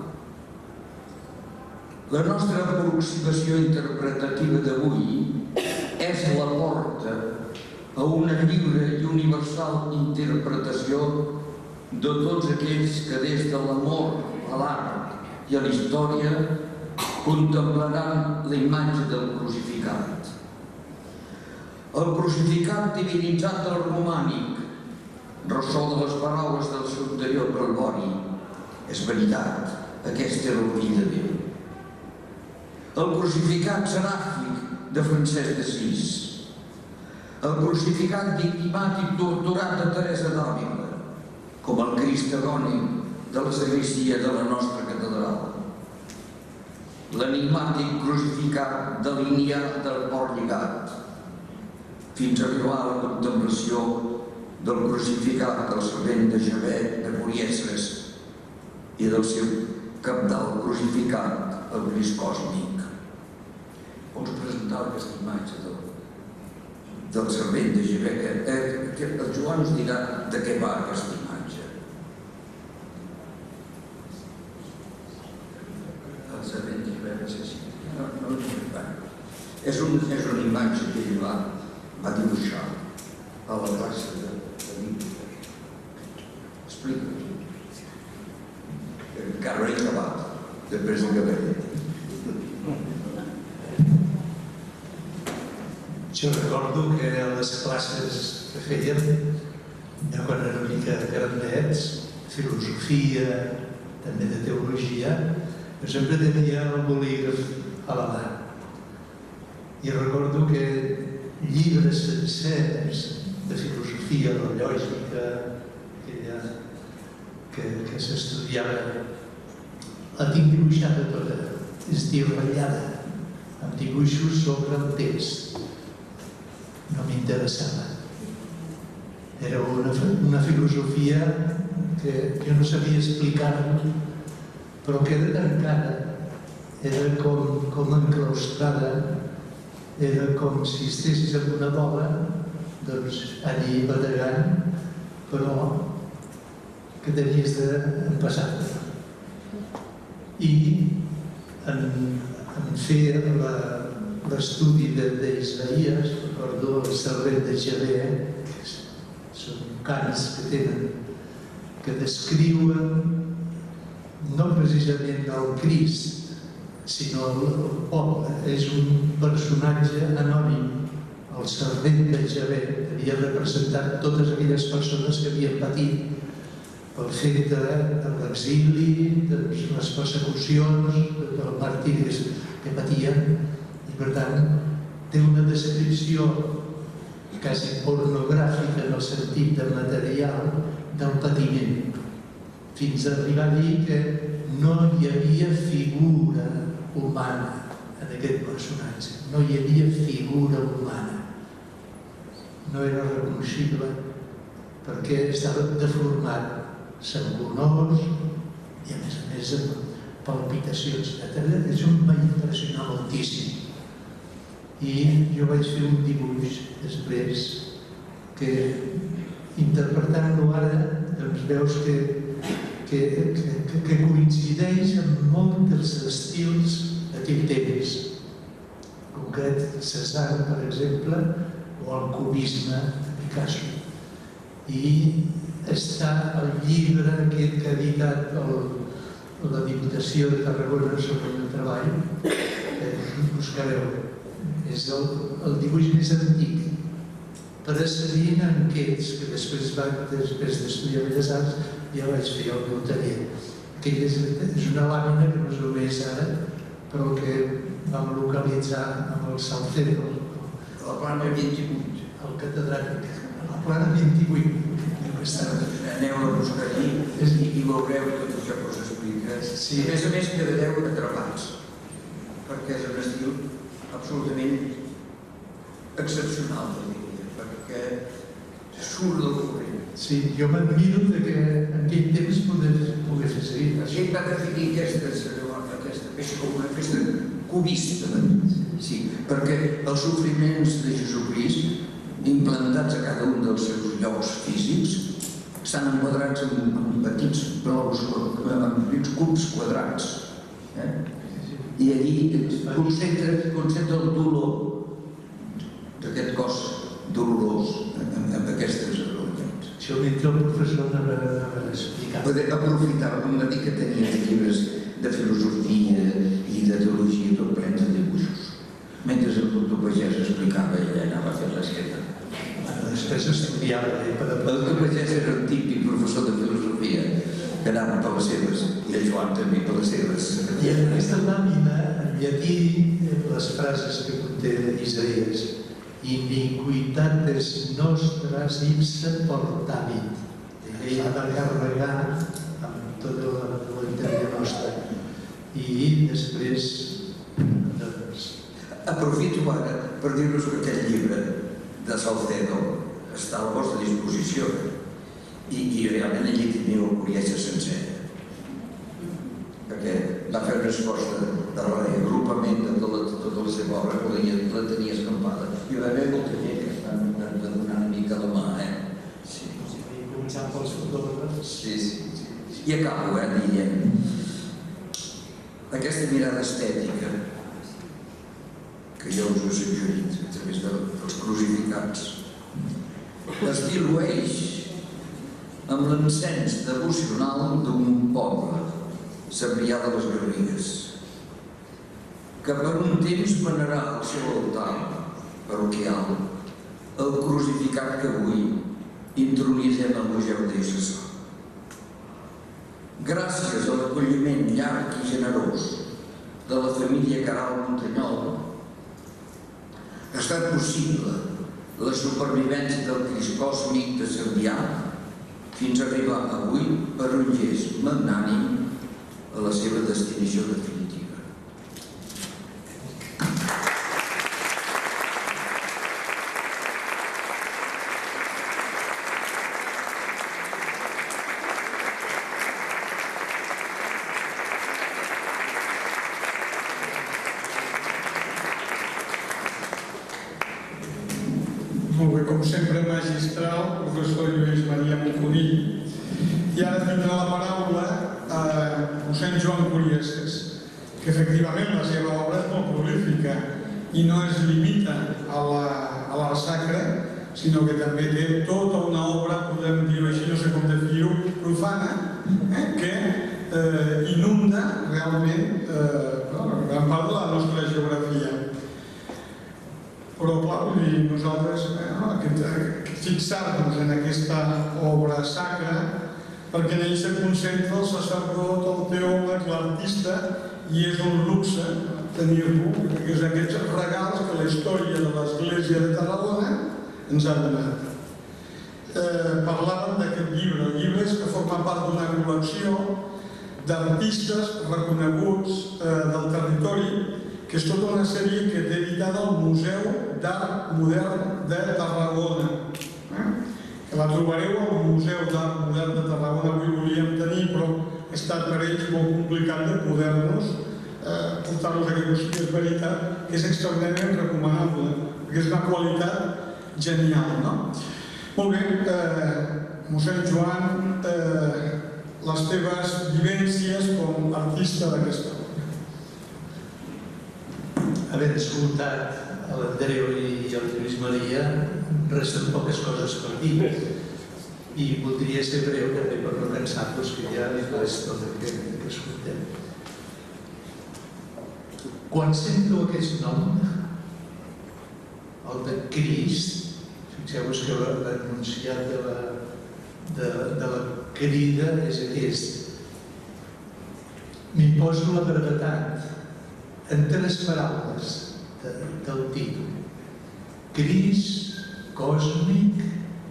La nostra aproximació interpretativa d'avui és la porta a una lliure i universal interpretació de tots aquells que des de l'amor a l'art i a la història contemplaran la imatge del crucificat. El crucificat divinitzat del romànic, ressò de les paraules del seu anterior Calvari. És veritat, aquest era el fill de Déu. El crucificat seràfic de Francesc d'Assís, el crucificat victimat i torturat de Teresa d'Àvila, com el Crist agònic de la sagristia de la nostra catedral, l'enigmàtic crucificat de l'Inià del Port Lligat, fins a arribar a la contemplació del crucificat del servent de Javé de Poliestres i del seu cabdal crucificat, el Crist còsmic. Vols presentar aquesta imatge del, del servent de Javé? Eh, que el Joan us dirà de què va aquesta imatge. El servent de Javé va ser així. No, no, no, és, un, és una imatge que ell va, va dibuixar a la classe de, de Bíblia. Explica. Encara no he acabat, després de acabar.
Jo recordo que a les classes que fèiem, ja quan era una mica grandets, filosofia, també de teologia, jo sempre tenia el bolígraf a la mà. I recordo que llibres sencers de filosofia, de lògica, aquella que, que s'estudiava, la tinc dibuixada tota, es diu ratllada, amb dibuixos sobre el text. No m'interessava. Era una, una filosofia que jo no sabia explicar-ho, però que era tancada, era com, com enclaustrada, era com si estessis en una bola, doncs allí bategant, però que tenies d'empassar-te. I en, en fer l'estudi d'Isaïes, recordo el servent de Javé, que són cants que tenen, que descriuen no precisament el Crist, sinó el poble. És un personatge anònim. El servent de Javé havia representat totes aquelles persones que havien patit pel fet de l'exili, de les persecucions, del martiri que patien, i per tant té una descripció quasi pornogràfica en el sentit de material del patiment, fins a arribar a dir que no hi havia figura humana en aquest personatge, no hi havia figura humana, no era reconeixible perquè estava deformat, sangonós i a més a més amb palpitacions. Això em va impressionar moltíssim. I jo vaig fer un dibuix després que, interpretant-lo ara, doncs veus que, que, que, que coincideix amb molts dels estils d'aquell temps. En concret, Cézanne, per exemple, o el cubisme de Picasso. I està el llibre aquest que ha editat el, la Diputació de Tarragona sobre el treball, que buscareu. És el, el dibuix més antic, precedint en aquests, que després, va, després d'estudiar Belles Arts ja vaig fer el meu taller. Aquell és, és una làmina que no és només ara, però que vam localitzar amb el Salcedo,
la plana vint-i-vuit.
El catedràtic, a la plana vint-i-vuit.
Aneu a buscar allí i veureu tot això que us explica. A més a més quedareu atrapats, perquè és un estil absolutament excepcional, perquè surt del corrent.
Sí, jo m'admiro que en aquell temps poder fer seguir.
Ell va definir aquesta cubista, sí, perquè els sofriments de Jesucrist, implantats a cada un dels seus llocs físics, estan enquadrats en petits globus, en petits cubs quadrats. I allí concentra el dolor d'aquest cos dolorós amb aquestes arguments.
Això mentre el professor anava explicant.
Poder aprofitar, com va dir que tenia llibres de filosofia i de teologia tot plens de dibuixos. Mentre el doctor Pagès explicava, ella anava a fer l'esqueta.
Després estudiava.
El doctor Pagès era un típic professor de filosofia que anava per les seves, i el Joan també per les seves.
I en aquesta làmina, en llatí, les frases que conté Isaías, iniquitates nostras ipse portavit. ell va carregar amb tota la literatura nostra. I després...
Aprofito ara per dir-vos que aquest llibre de Salcedo està a la vostra disposició i realment allí teniu el conèixer sencer, perquè va fer un esforç de reagrupament de tota la seva obra, que la tenia escampada, i va haver molta gent que estan donant una mica la mà, eh?
Sí, començant pels fotògrafs.
Sí, sí. I acabo, eh, dient aquesta mirada estètica que jo us he suggerit a través dels crucificats es dilueix amb l'encens devocional d'un poble, Cebrià de les Garrigues, que per un temps venerà al seu altar parroquial el crucificat que avui intronitzem al Museu de Sessó. Gràcies a l'acolliment llarg i generós de la família Caral Montanyol, ha estat possible la supervivència del Crist còsmic de Cebrià fins a arribar avui per un gest magnànim a la seva destinació definitiva.
Molt bé, com sempre, magistral, professor Lluís Maria Monconill. I ara tindrà la paraula a mossèn Joan Curiases, que efectivament la seva obra és molt prolífica i no es limita a l'art sacre, sinó que també té tota una obra, podem dir-ho així, no sé com definir-ho, profana, que inunda realment gran part de la nostra geografia. Però, clar, nosaltres fixar-nos en aquesta obra sacra perquè en ell se concentra el sacerdot, el teòleg, l'artista, i és un luxe tenir-lo, perquè és aquests regals que la història de l'Església de Tarragona ens ha donat. Parlàvem d'aquest llibre. El llibre és que forma part d'una col·lecció d'artistes reconeguts del territori, que és tota una sèrie que té editada al Museu d'Art Modern de Tarragona, que la trobareu al Museu d'Art Modern de Tarragona. Avui volíem tenir, però ha estat per ells molt complicat de poder-nos portar-los a aquest museu. És veritat que és extraordinàriament recomanable, perquè és una qualitat genial, no? Molt bé, mossèn Joan, les teves vivències com a artista d'aquesta obra.
Havent escoltat l'Andreu i el Lluís Maria, resten poques coses per dir. I voldria ser breu també per no cansar-vos, que ja és res tot el que escoltem. Quan sento aquest nom, el de Crist, fixeu-vos que l'enunciat de la crida és aquest. M'hi poso la brevetat en tres paraules del títol: Crist còsmic,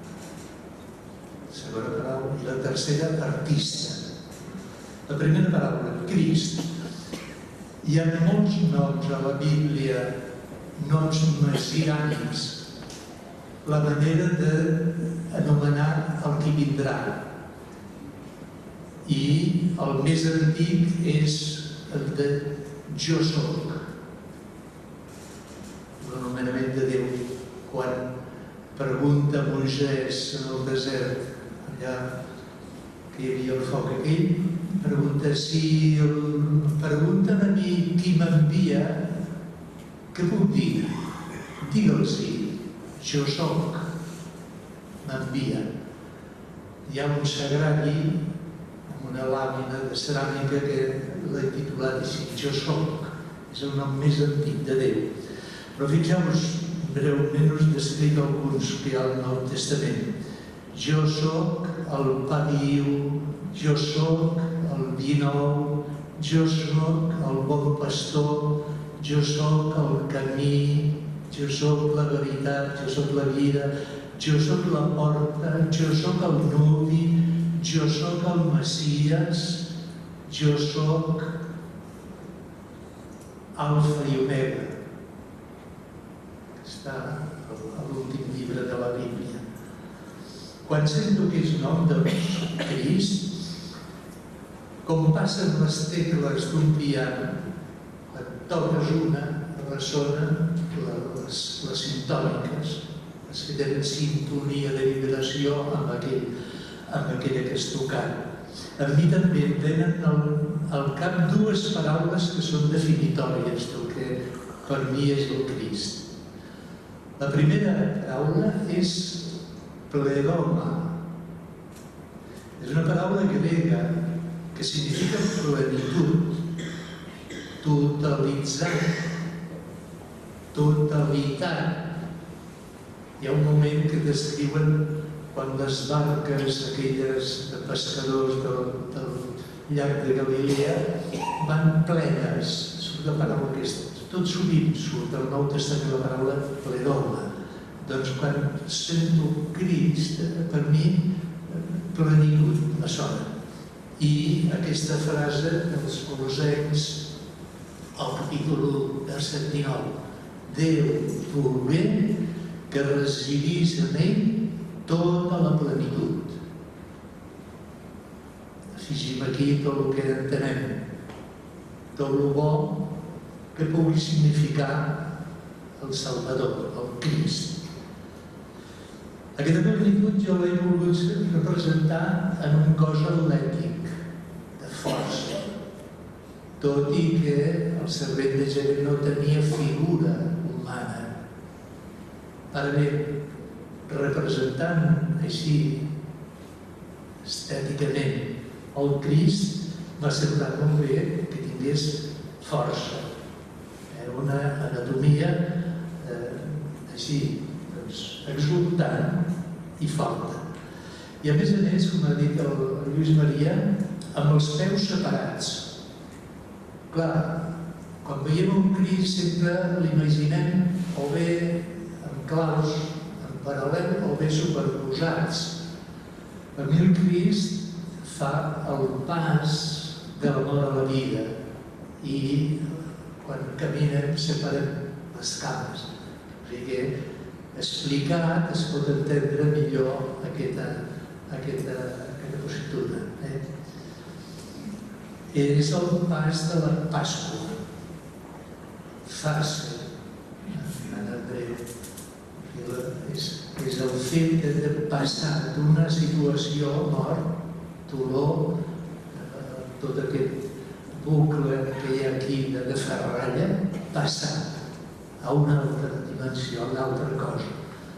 segona paraula, i la tercera, artista. La primera paraula, Crist. Hi ha molts noms a la Bíblia, noms messiànics, la manera d'anomenar el que vindrà. I el més antic és el de Jo soc, l'anomenament de Déu. Quan pregunta Moisès en el desert, allà que hi havia el foc aquell, pregunta si pregunten a mi qui m'envia, què puc dir? Digue'ls-hi, jo soc, m'envia. Hi ha un sagrari, una làmina de ceràmica que l'he titulat així, Jo soc, és el nom més antic de Déu. Però fixeu-vos, breument us descric alguns que hi ha al Nou Testament. Jo soc el pa viu, jo soc el vi nou, jo soc el bon pastor, jo soc el camí, jo soc la veritat, jo soc la vida, jo soc la porta, jo soc el nuvi, jo sóc el Messies, jo sóc Alfa i Omega. Està a l'últim llibre de la Bíblia. Quan sento aquest nom de Crist, com passen les tecles d'un piano, quan toques una, ressonen les, les sintòniques, les que tenen sintonia de vibració amb, aquell, amb aquella que has tocat. A mi també em venen al, al cap dues paraules que són definitòries del que per mi és el Crist. La primera paraula és pleroma. És una paraula grega que significa plenitud, totalitzar, totalitat. Hi ha un moment que descriuen quan les barques aquelles de pescadors del, del llac de Galilea van plenes, surt la paraula aquesta, tot sovint surt del Nou Testament la paraula pleroma. Doncs quan sento Crist, per mi, plenitud me sona. I aquesta frase dels Colossencs, al capítol verset dinou, Déu volgué que residís en ell tota la plenitud. Afegim aquí tot el que entenem, tot el bo que pugui significar el Salvador, el Crist. Aquesta plenitud jo l'he volgut representar en un cos atlètic, de força, tot i que el servent de Jahvé no tenia figura humana. Ara bé, representant així estèticament el Crist, m'ha semblat molt bé que tingués força. Una anatomia així, exultant i forta. I a més a més, com ha dit el Lluís Maria, amb els peus separats. Clar, quan veiem un Crist sempre l'imaginem o bé en claus, en paral·lel, o bé superposats. Per mi el Crist fa el pas de la mort a la vida i quan caminem separem les cames. O sigui que explicat es pot entendre millor aquesta, aquesta, aquesta postura. Eh? És el pas de la Pasqua. Fase, en hebreu. És, és el fet de passar d'una situació, mort, dolor, eh, tot aquest bucle que hi ha aquí de ferralla, passar a una altra dimensió, a una altra cosa.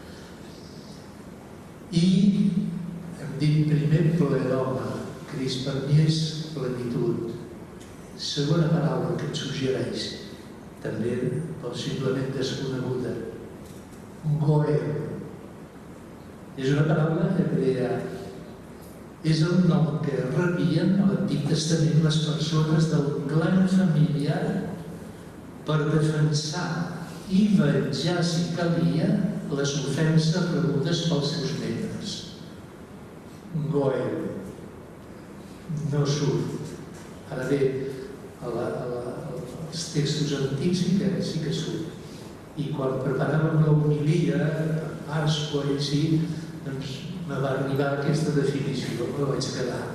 I hem dit primer pleroma, Crist per mi és plenitud. Segona paraula que et suggereix, també possiblement desconeguda, Goel. És una paraula hebrea. És el nom que rebien a l'Antic Testament les persones del clan familiar per defensar i venjar, si calia, les ofenses rebudes pels seus membres. Goel. No surt. Ara bé, a la, a la, als textos antics sí que, sí que surt. I quan preparàvem l'homilia, a Pasqua i així, doncs me va arribar aquesta definició, me vaig quedar.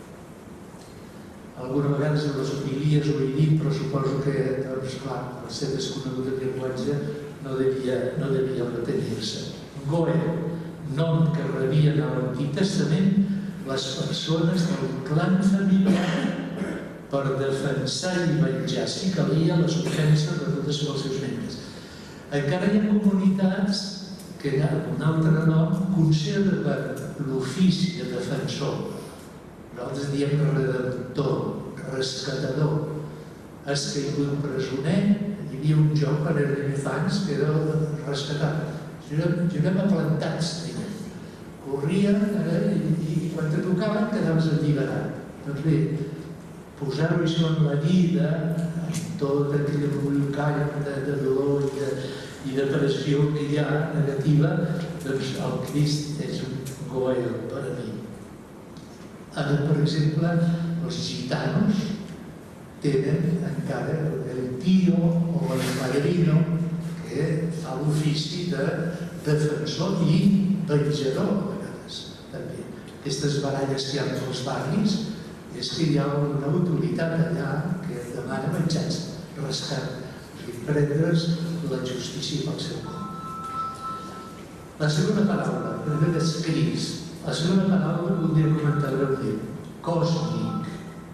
Alguna vegada en les homilies ho he dit, però suposo que, doncs, clar, el ser desconegut de llenguatge no devia, no devia retenir-se. Goel, nom que rebien a l'Antic Testament les persones del clan familiar per defensar i venjar, si calia, les ofenses rebudes pels seus membres. Encara hi ha comunitats que un altre nom conserven l'ofici de defensor. Nosaltres diem redemptor, rescatador. Has caigut presoner, hi havia un joc per als infants que era rescatar. Juguem a plantats, corrien i quan te tocaven quedaves alliberat. Doncs bé, posar-ho això en la vida, amb tot aquell embolcall de dolor i de pressió que hi ha negativa, doncs el Crist és un Goel per a mi. Ara, per exemple, els gitanos tenen encara el tio o el padrino que fa l'ofici de defensor i venjador, a vegades, també. Aquestes baralles que hi ha als barris és que hi ha una autoritat allà que demana venjança, rescat, i prendre's la justícia pel seu compte. La segona paraula, la primera és cris. La segona paraula voldria comentar breument, còsmic.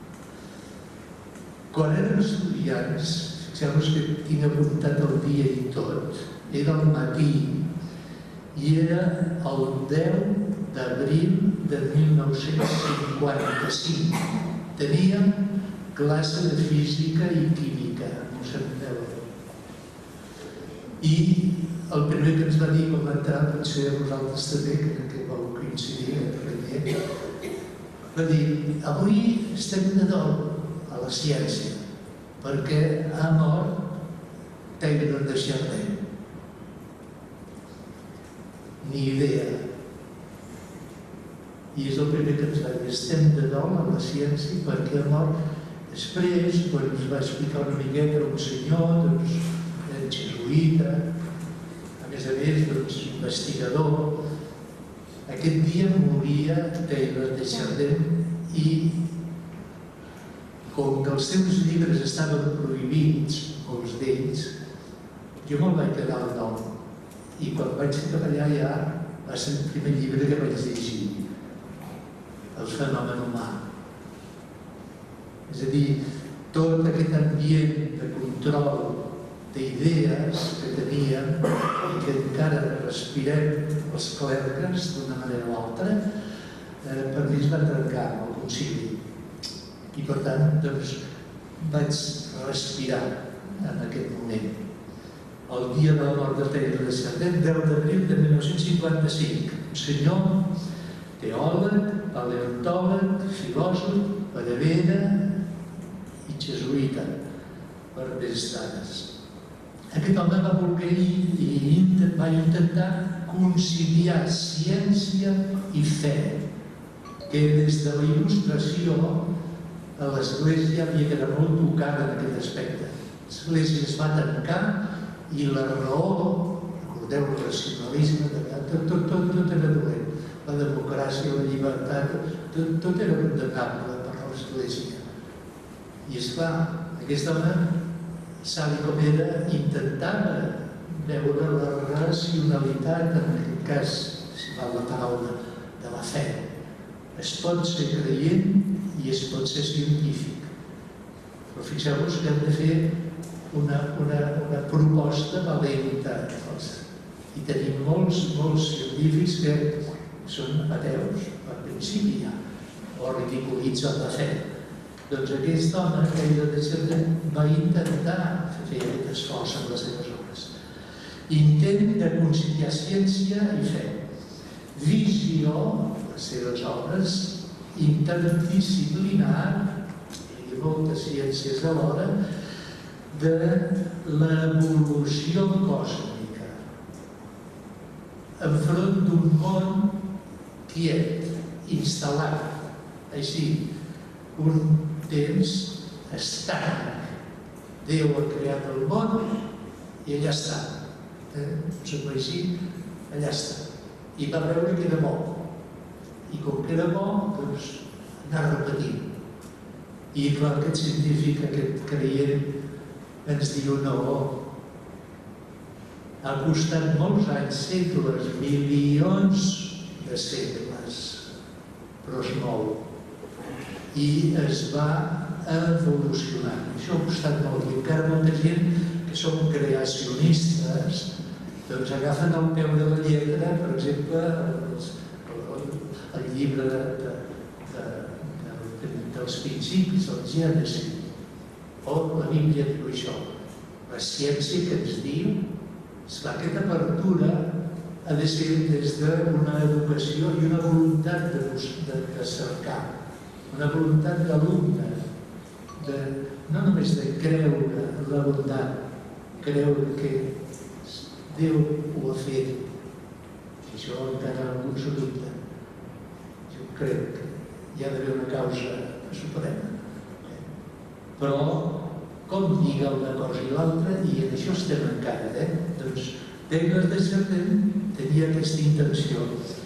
Quan érem estudiants, fixeu-vos que tinc apuntat el dia i tot, era al matí i era el deu d'abril de mil nou-cents cinquanta-cinc. Teníem classe de física i química, no ho sabeu. I el primer que ens va dir quan va entrar, potser a vosaltres també, que vau coincidir, va dir, avui estem de dol a la ciència, perquè ha mort Taylor de Chardin. Ni idea. I és el primer que ens va dir, estem de dol a la ciència perquè ha mort. Després, quan ens va explicar una miqueta un senyor, doncs, jesuïta, a més a més, doncs, investigador, aquest dia moria Taylor de Chardin i com que els seus llibres estaven prohibits, molts d'ells, jo me'l vaig quedar al nom. I quan vaig treballar ja va ser el primer llibre que vaig llegir, El fenomen humà. És a dir, tot aquest ambient de control d'idees que teníem i que encara respirem els clergues d'una manera o altra, per mi es va trencar el concili. I per tant, doncs, vaig respirar en aquest moment. El dia de la mort de Taylor de Chardin, deu d'abril de mil nou-cents cinquanta-cinc, un senyor, teòleg, paleontòleg, filòsof, prevere i jesuïta, per més dades. Aquest home va voler i va intentar conciliar ciència i fe, que des de la il·lustració l'Església havia quedat molt tocada en aquest aspecte. L'Església es va tancar i la raó, recordeu el racionalisme, tot era dolent. La democràcia, la llibertat, tot era condemnable per l'Església. I esclar, aquest home, savi com era, intentava veure la racionalitat, en aquest cas, si val la paraula, de la fe. Es pot ser creient i es pot ser científic. Però fixeu-vos que hem de fer una proposta valenta. I tenim molts, molts científics que són ateus, per principi ja, o ridiculitzen la fe. Doncs aquest home, Taylor de Chardin, va intentar fer aquest esforç en les seves obres. Intent de conciliar ciència i fe. Visió, les seves obres, interdisciplinar, i moltes ciències alhora, de l'evolució còsmica enfront d'un món quiet, instal·lat, així, un temps estanc. Déu ha creat el món i allà està. Us ho així, allà està. I va veure que era bo. I com que era bo, doncs anar repetint. I clar, aquest científic, aquest creient, ens diu no. Ha costat molts anys, segles, milions de segles, però es mou. I es va evolucionant. Això ha costat molt. I encara molta gent que som creacionistes doncs agafen al peu de la lletra, per exemple, el llibre dels principis, el Gènesi, o la Bíblia diu això. La ciència que ens diu, esclar, aquesta apertura ha de ser des d'una educació i una voluntat de cercar, una voluntat d'alumne, no només de creure la bondat, creure que Déu ho ha fet. Això encara alguns ho dubten. Jo crec que hi ha d'haver una causa suprema. Però com lliga una cosa i l'altra, i en això estem encara, eh? Doncs Descartes de Chardin tenia aquesta intenció.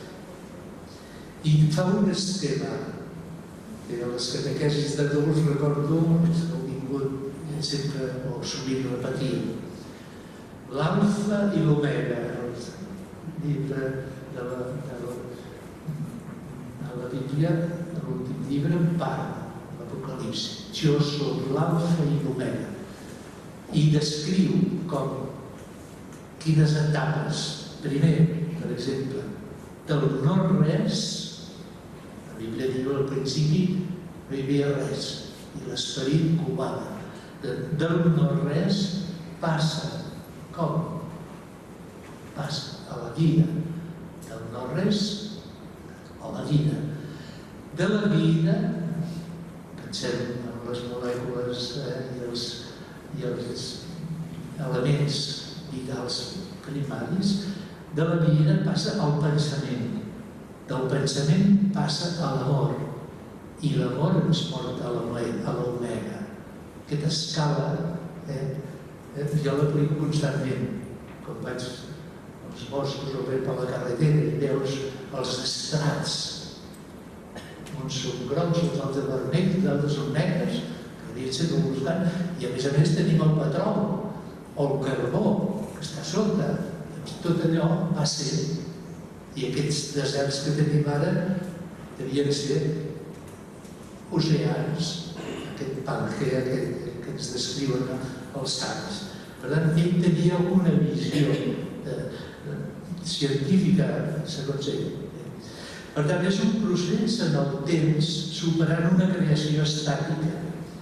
I fa un esquema, que de les catequesis d'adults recordo, heu vingut sempre o sovint repetir, l'alfa i l'omega, el llibre de la, de la, de la Bíblia, l'últim llibre, en parla, l'Apocalipsi. Jo soc l'alfa i l'omega. I descriu com quines etapes. Primer, per exemple, del no-res, la Bíblia diu al principi no hi havia res, i l'esperit cubava. Del no-res passa com? Passa a la vida. Del no-res a la vida. De la vida, pensem en les molècules eh, i, els, i els elements vitals primaris, de la vida passa al pensament. Del pensament passa a l'amor. I l'amor ens porta a l'omega. Aquesta escala, eh, eh, jo l'aplico constantment. Quan vaig als boscos o bé per la carretera i veus els estrats. Uns són grocs, uns altres vermells, uns altres són negres, que dir se com buscant. I a més a més tenim el petrol o el carbó, que està sota. Tot allò va ser. I aquests deserts que tenim ara devien ser oceans, aquest Pangea que, que ens descriuen els sants. Per tant, ell tenia una visió de, de, científica, segons ell. Per tant, és un procés en el temps superant una creació estàtica.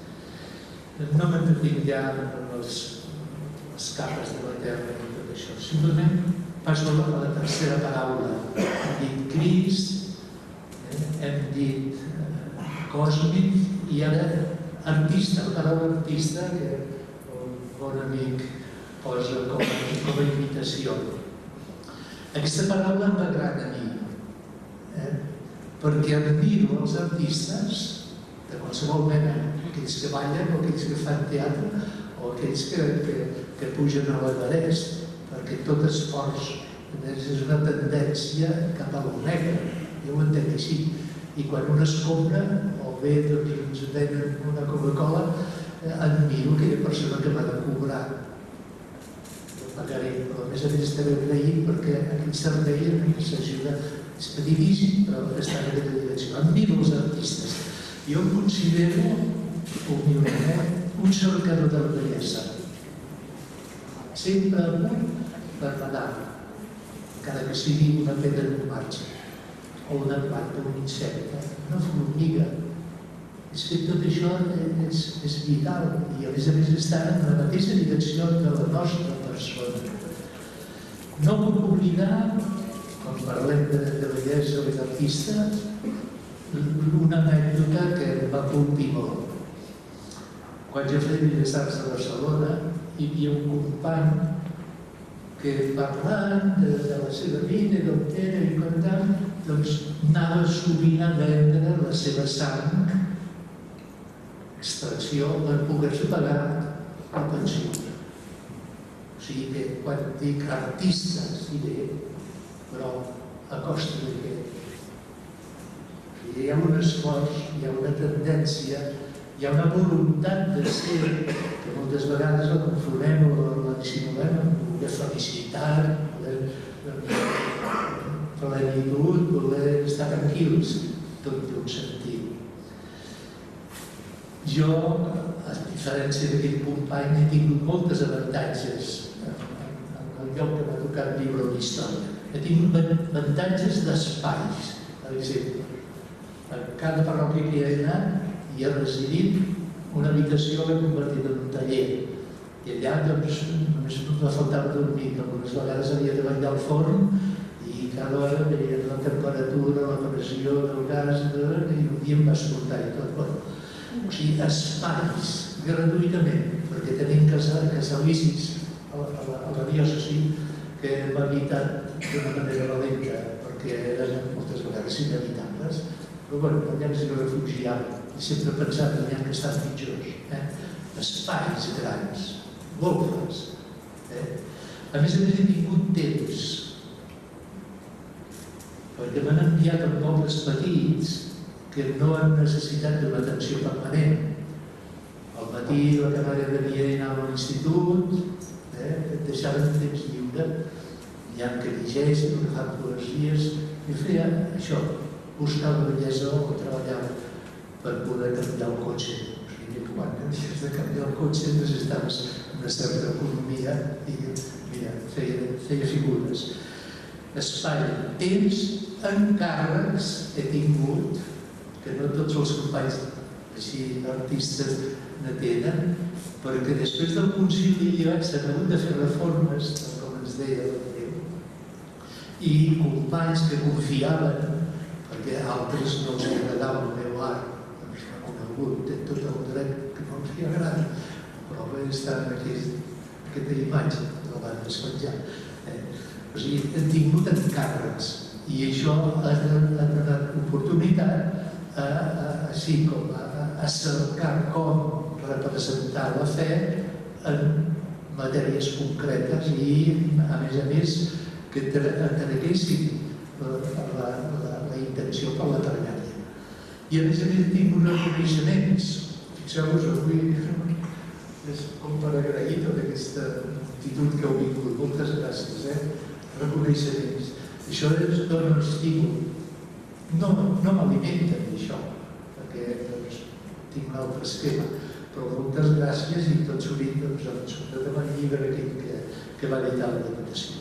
No m'entretinc ja en les, les capes de la Terra i tot això. Simplement passo a la tercera paraula. Hem dit Crist, eh, hem dit eh, còsmic i ara artista, la paraula artista que el bon amic posa com a, com a invitació. Aquesta paraula m'agrada a mi, eh, perquè admiro els artistes de qualsevol mena, aquells que ballen o aquells que fan teatre o aquells que, que, que pugen a l'Everest, perquè tot esforç és una tendència cap a l'omega, jo ho entenc així. I quan un es compra, o bé doncs, ens venen una Coca-Cola, eh, admiro aquella persona que m'ha de cobrar. Jo pagaré, però a més a més estaré agraït perquè aquest servei ens ajuda. És petidíssim, però està en aquesta direcció. Admiro els artistes. Jo em considero, humilment, un cercador de la bellesa. Sempre amunt per nedar, encara que sigui una pedra en marxa, o una planta, un insecte, una formiga. És que tot això és, és vital i a més a més està en la mateixa direcció de la nostra persona. No puc oblidar, quan parlem de, de bellesa i d'artista, una anècdota que em va colpir molt. Quan jo feia Belles Arts de Barcelona, hi havia un company que parlant de, de la seva vida i d'on era i cantant, doncs anava sovint a vendre la seva sang, extracció, per poder-se pagar la pensió. O sigui que quan dic artistes, diré, però a costa de què? Hi ha un esforç, hi ha una tendència, hi ha una voluntat de ser, que moltes vegades la confonem o la dissimulem amb voler felicitat, voler plenitud, voler estar tranquils, tot té un sentit. Jo, a diferència d'aquest company, he tingut moltes avantatges en el lloc que m'ha tocat viure una història. He tingut avantatges d'espais, per exemple. A cada parròquia que hi he anat i he residit, una habitació l'he convertit en un taller. I allà doncs, només me faltava dormir, que algunes vegades havia de vetllar al forn i cada hora veia la temperatura, la pressió del gas, i un dia em va escoltar i tot. O sigui, espais, gratuïtament, perquè tenim casalicis a la diòcesi que hem habitat d'una manera valenta, perquè eren moltes vegades inevitables. però bueno, allà ens hi refugiàvem i sempre pensàvem que hi ha que estar pitjors. Espais grans, golfes. A més a més he tingut temps, perquè m'han enviat a pobles petits que no han necessitat d'una atenció permanent. Al matí la canalla de dia anava a l'institut, et deixaven temps lliure, hi ha que llegeixen, que fan poesies, i feia això, buscar la bellesa o treballar per poder canviar el cotxe. O sigui que quan havies de canviar el cotxe necessitaves una certa economia i mira, feia figures. Espai, temps, encàrrecs he tingut, que no tots els companys així artistes ne tenen, perquè després del concili s'han hagut de fer reformes, com ens deia l'Andreu, i companys que confiaven, perquè a altres no els agradava el meu art, doncs reconegut, té tot el dret que no els agrada, però bé està en aquesta imatge, no van despenjar. O sigui, hem tingut encàrrecs, i això ha donat oportunitat així com a cercar com representar la fe en matèries concretes i, a més a més, que traguessin la intenció per la termèdia. I a més a més tinc uns reconeixements. Fixeu-vos, avui és com per agrair tota aquesta actitud que heu vingut. Moltes gràcies, eh? Reconeixements. Això ens dona un estímul. No m'alimenten d'això, perquè tinc un altre esquema, però moltes gràcies i tot sovint em surt el llibre que va editar la Diputació.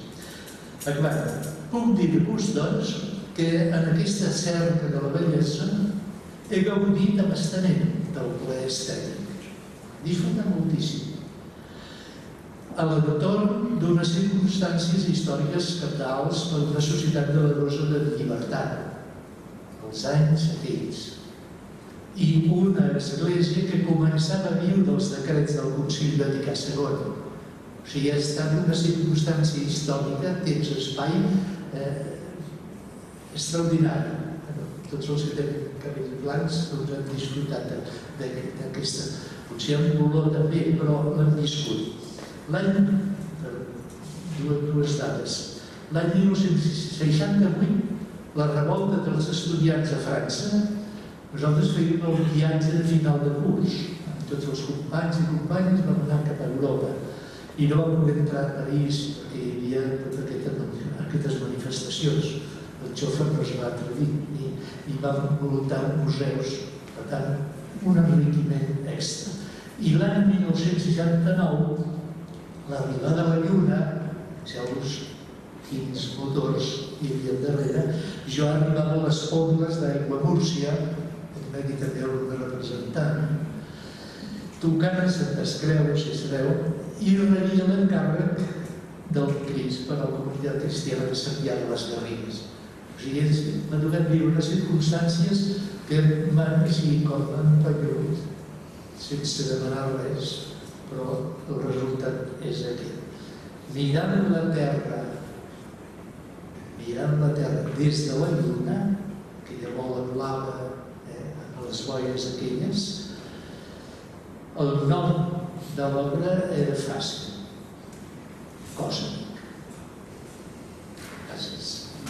Puc dir-vos, doncs, que en aquesta cerca de la bellesa he gaudit abastament del plaer estètic. Disfruta moltíssim. A l'entorn d'unes circumstàncies històriques cabdals per una societat delerosa de llibertat, els anys aquells, i una església que començava a viure els decrets del Concili Vaticà segon. O sigui, ha estat una circumstància històrica, temps, espai, extraordinari. Tots els que tenen cabells blancs han disfrutat d'aquesta, potser amb dolor també, però l'han viscut. L'any, dues dades, l'any mil nou-cents seixanta-vuit, la revolta dels estudiants a França, nosaltres fèiem el viatge de final de curs, amb tots els companys i companyes vam anar cap a Europa i no vam poder entrar a París perquè hi havia totes aquestes manifestacions. El xofer no es va atrevir i vam voluntar museus, per tant, un enriquiment extra. I l'any mil nou-cents seixanta-nou, l'arribada a la Lluna, fixeu-vos quins motors hi havia darrere, jo arribava a les ongles d'Aigua Múrcia, aquí també el de representant, tocant a Santes Creus, si sabeu, i rebia l'encàrrec del Crist per a la comunitat cristiana de Sant Ià de les Garrigues. O sigui, m'ha tocat viure circumstàncies que m'han així com m'han pellut, sense demanar res, però el resultat és aquest. Mirant la Terra, mirant la Terra des de la Lluna, aquella bola blava, les boies aquelles, el nom de l'obra era fàcil. Còsmic. Gràcies.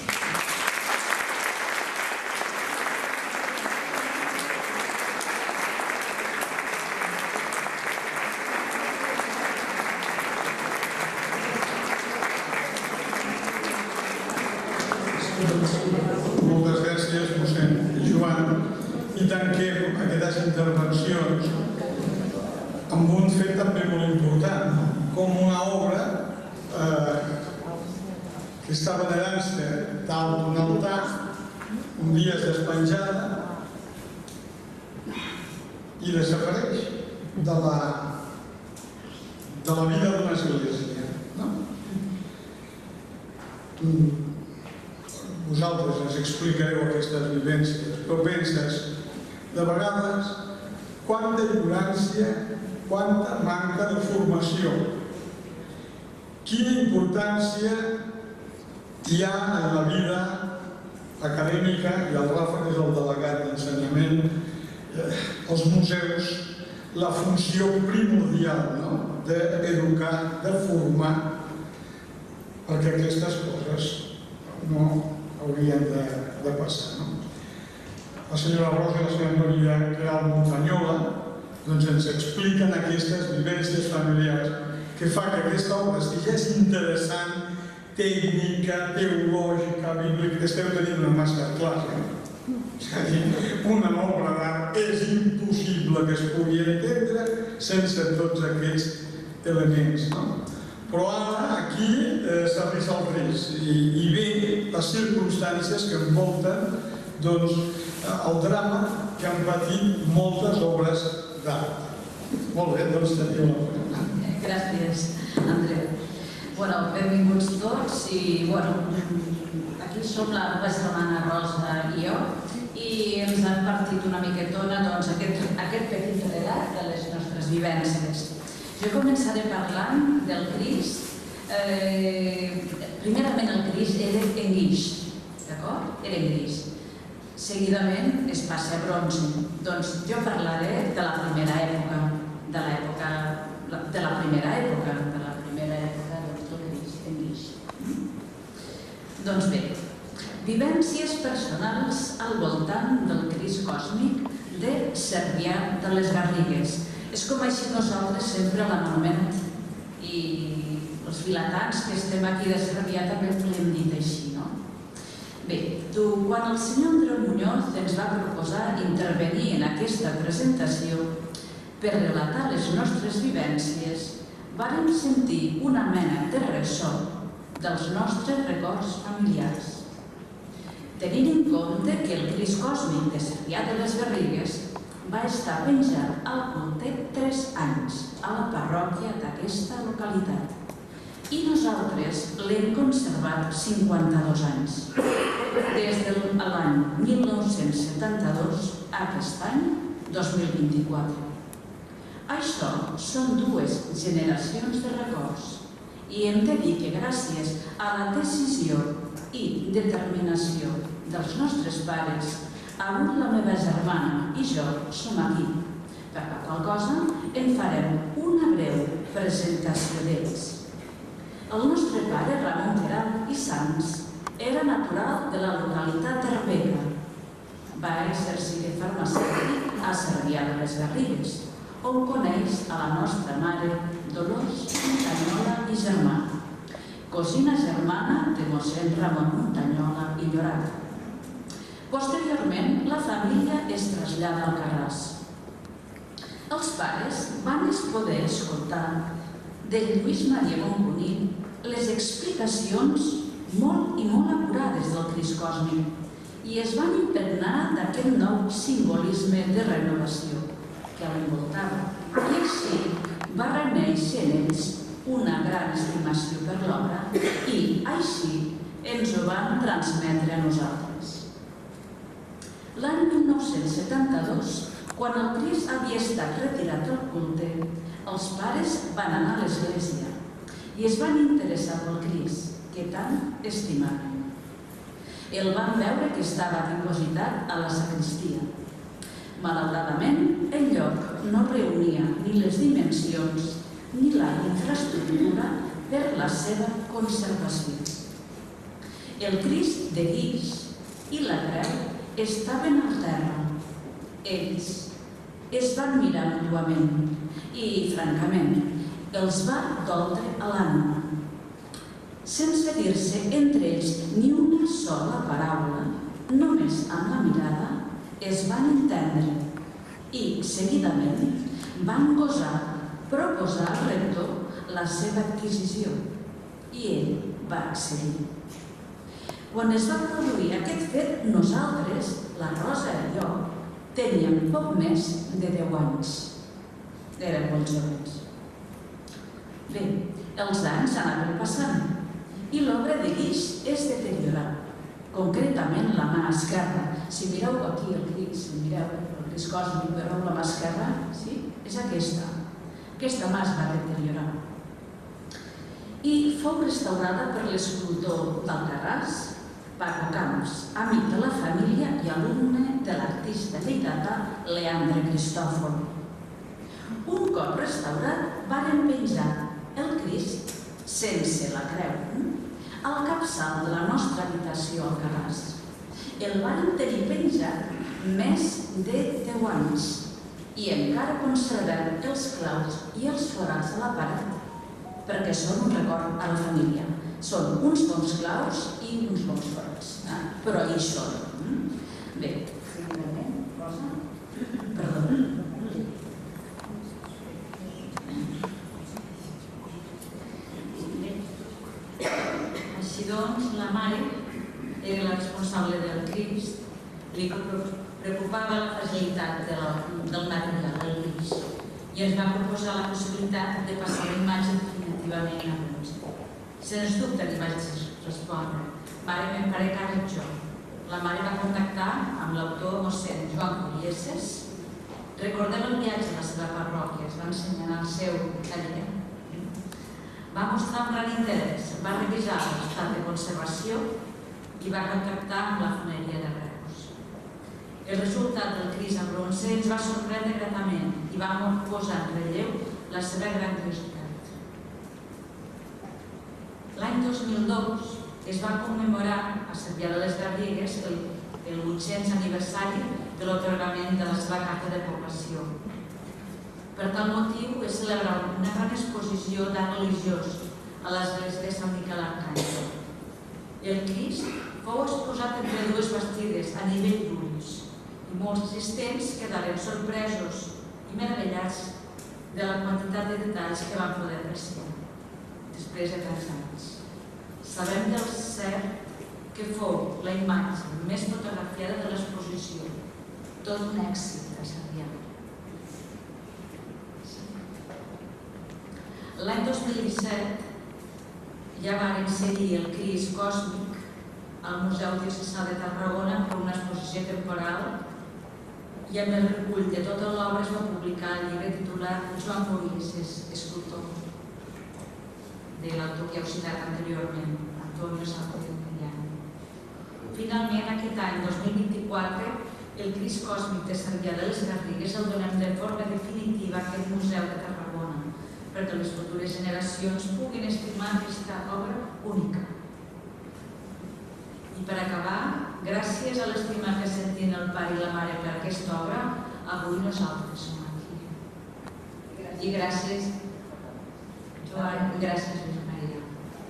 Moltes gràcies, mossèn Joan. I tanquem aquestes intervencions amb un fet també molt important, com una obra que estava nedant-se dalt d'un altar, un dia és despenjada i desapareix de la vida d'una església. Vosaltres ens explicareu aquestes vivències, però penses, de vegades, quanta ignorància, quanta manca de formació. Quina importància hi ha en la vida acadèmica, i el Rafa, que és el delegat d'ensenyament, els museus, la funció primordial d'educar, de formar, perquè aquestes coses no haurien de passar. La senyora Rosa i la senyora Maria Creal Montanyola ens expliquen aquestes vivències familiars que fa que aquesta obra, si ja és interessant, tècnica, teològica, bíblica, esteu tenint una masterclass, és a dir, una obra d'art és impossible que es pugui entendre sense tots aquests elements. Però ara aquí s'ha vist el risc i bé les circumstàncies que envolten el drama que han patit moltes obres d'art. Molt bé, doncs teniu la paraula.
Gràcies, Andreu. Benvinguts tots i aquí som la germana Rosa i jo i ens han partit una miquetona aquest petit relat de les nostres vivències. Jo començaré parlant del Crist. Primerament el Crist era en guix, d'acord? Era en guix. Seguidament es passa a bronze. Doncs jo parlaré de la primera època, de l'època, de la primera època, de la primera època del Crist en guix. Doncs bé, vivències personals al voltant del Crist còsmic de Cervià de les Garrigues. És com així nosaltres sempre l'anomenem i els vilatans que estem aquí de Cervià també l'hem dit així, no? Bé, quan el senyor Andreu Muñoz ens va proposar intervenir en aquesta presentació per relatar les nostres vivències, vàrem sentir una mena de ressò dels nostres records familiars. Tenint en compte que el Crist còsmic de Cervià de les Garrigues va estar penjat al culte tres anys a la parròquia d'aquesta localitat i nosaltres l'hem conservat cinquanta-dos anys, des de l'any mil nou-cents setanta-dos a aquest any, dos mil vint-i-quatre. Això són dues generacions de records i hem de dir que gràcies a la decisió i determinació dels nostres pares, avui la meva germana i jo som aquí. Per la qual cosa en farem una breu presentació d'ells. El nostre pare, Ramon Queralt i Sans, era natural de la localitat d'Arbeca. Va exercir de farmacèutic a Cervià de les Garrigues, on coneix a la nostra mare Dolors Montanyola i Germà, cosina germana de mossèn Ramon Montanyola i Llorat. Posteriorment, la família es trasllada al Carràs. Els pares van poder escoltar de Lluís Maria Montbonill les explicacions molt i molt acurades del Crist còsmic i es van impregnar d'aquest nou simbolisme de renovació que l'envoltava. I així va renéixer en ells una gran estimació per l'obra i així ens ho van transmetre a nosaltres. L'any mil nou-cents setanta-dos, quan el Crist havia estat retirat del culte, els pares van anar a l'església i es van interessar pel Crist, que tant estimaven. El van veure que estava dipositat a la sagristia. Malauradament, el lloc no reunia ni les dimensions ni la infraestructura per la seva conservació. El Crist de guix i la creu estaven al terra. Ells es van mirar mútuament i, francament, els va doldre a l'ànima. Sense dir-se entre ells ni una sola paraula, només amb la mirada, es van entendre i, seguidament, van gosar proposar al rector la seva adquisició i ell va accedir. Quan es va produir aquest fet, nosaltres, la Rosa i jo, teníem poc més de deu anys. Érem molt joves. Bé, els anys anaven passant i l'obra de guix es deteriorava. Concretament la mà esquerra. Si mireu aquí el Crist, si mireu el Crist còsmic, veureu la mà esquerra, sí? És aquesta. Aquesta mà es va deteriorar. I fou restaurada per l'escultor d'Alcarràs, Paco Camp. Camps, amic de la família i alumne de l'artista lleidatà Leandre Cristòfol. Un cop restaurat, varen penjar el Crist, sense la creu, al capçal de la nostra habitació al Alcarràs. El varen tenir penjat més de deu anys i encara conservem els claus i els forats a la paret, perquè són un record a la família. Són uns bons claus i uns bons forats, però hi són. Bé, finalment, Rosa? Perdó. Així doncs, la mare era la responsable del Crist, li preocupava la fragilitat del material del Crist i ens va proposar la possibilitat de passar la imatge definitivament a bronze. Sens dubte li vaig respondre, mare, me'n faré càrrec jo. La mare va contactar amb l'autor mossèn Joan Colieses. Recordem el viatge a la seva parròquia, es va ensenyar al seu taller. Va mostrar un gran interès, va revisar l'estat de conservació i va contactar amb la foneria de Reus. El resultat del Crist en bronze ens va sorprendre gratament i va posar en relleu la seva grandiositat. L'any dos mil dos es va commemorar a Cervià de les Garrigues el vuit-cents aniversari de l'atorgament de la seva carta de població. Per tal motiu es celebra una gran exposició d'art religiós a l'església de Sant Miquel Arcàngel. El Crist fou exposat entre dues bastides a nivell d'ulls i molts assistents quedaren sorpresos i meravellats de la quantitat de detalls que van poder apreciar després de tants anys. Sabem del cert que fou la imatge més fotografiada de l'exposició, tot un èxit a Sarrià. L'any dos mil disset ja varen cedir el Crist còsmic al Museu Diocesà de Tarragona per una exposició temporal i amb el recull de tota l'obra es va publicar el llibre titulat Joan Colieses, escultor, de l'autor que heu citat anteriorment, Antonio Santos de Millán. Finalment, aquest any, dos mil vint-i-quatre, el Crist còsmic de Cervià de les Garrigues el donem de forma definitiva a aquest Museu de Tarragona, perquè les futures generacions puguin estimar aquesta obra única. I per acabar, gràcies a l'estima que sentien el pare i la mare per aquesta obra, avui nosaltres som aquí. I gràcies, Joan, gràcies, Lluís Maria.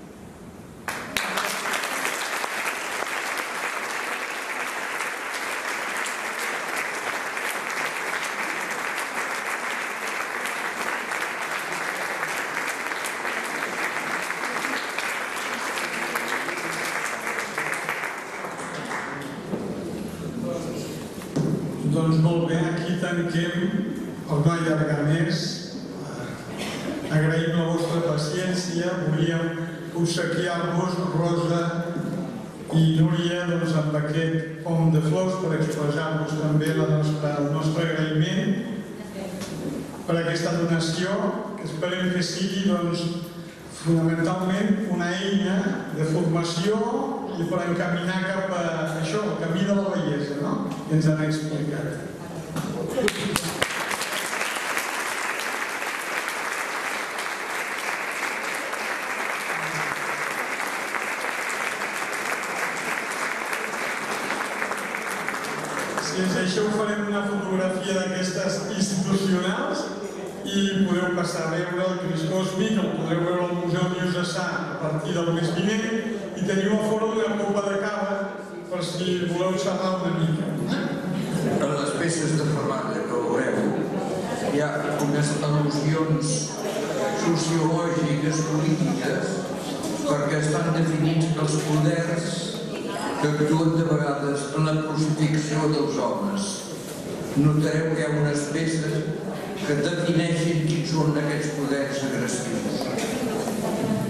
Doncs molt bé, aquí tanquem el no allargar més. Agraïm la vostra paciència, volíem obsequiar-vos, Rosa i Núria, doncs, amb aquest pom de flors per expressar-vos també la nostra, el nostre agraïment per aquesta donació, que esperem que sigui doncs, fonamentalment una eina de formació i per encaminar cap a això, el camí de la bellesa, no? Que ens han explicat. Si ens deixeu farem una fotografia d'aquestes institucionals i podeu passar a veure el Crist còsmic, el podreu veure al Museu Diocesà a partir del mes vinent i teniu a fora una copa de cava per si voleu xerrar una mica.
En les peces de Ferranda que veureu hi ha unes al·lusions sociològiques, polítiques, perquè estan definits els poders que actuen de vegades en la crucifixió dels homes. Notareu que hi ha unes peces que defineixen quins són aquests poders agressius.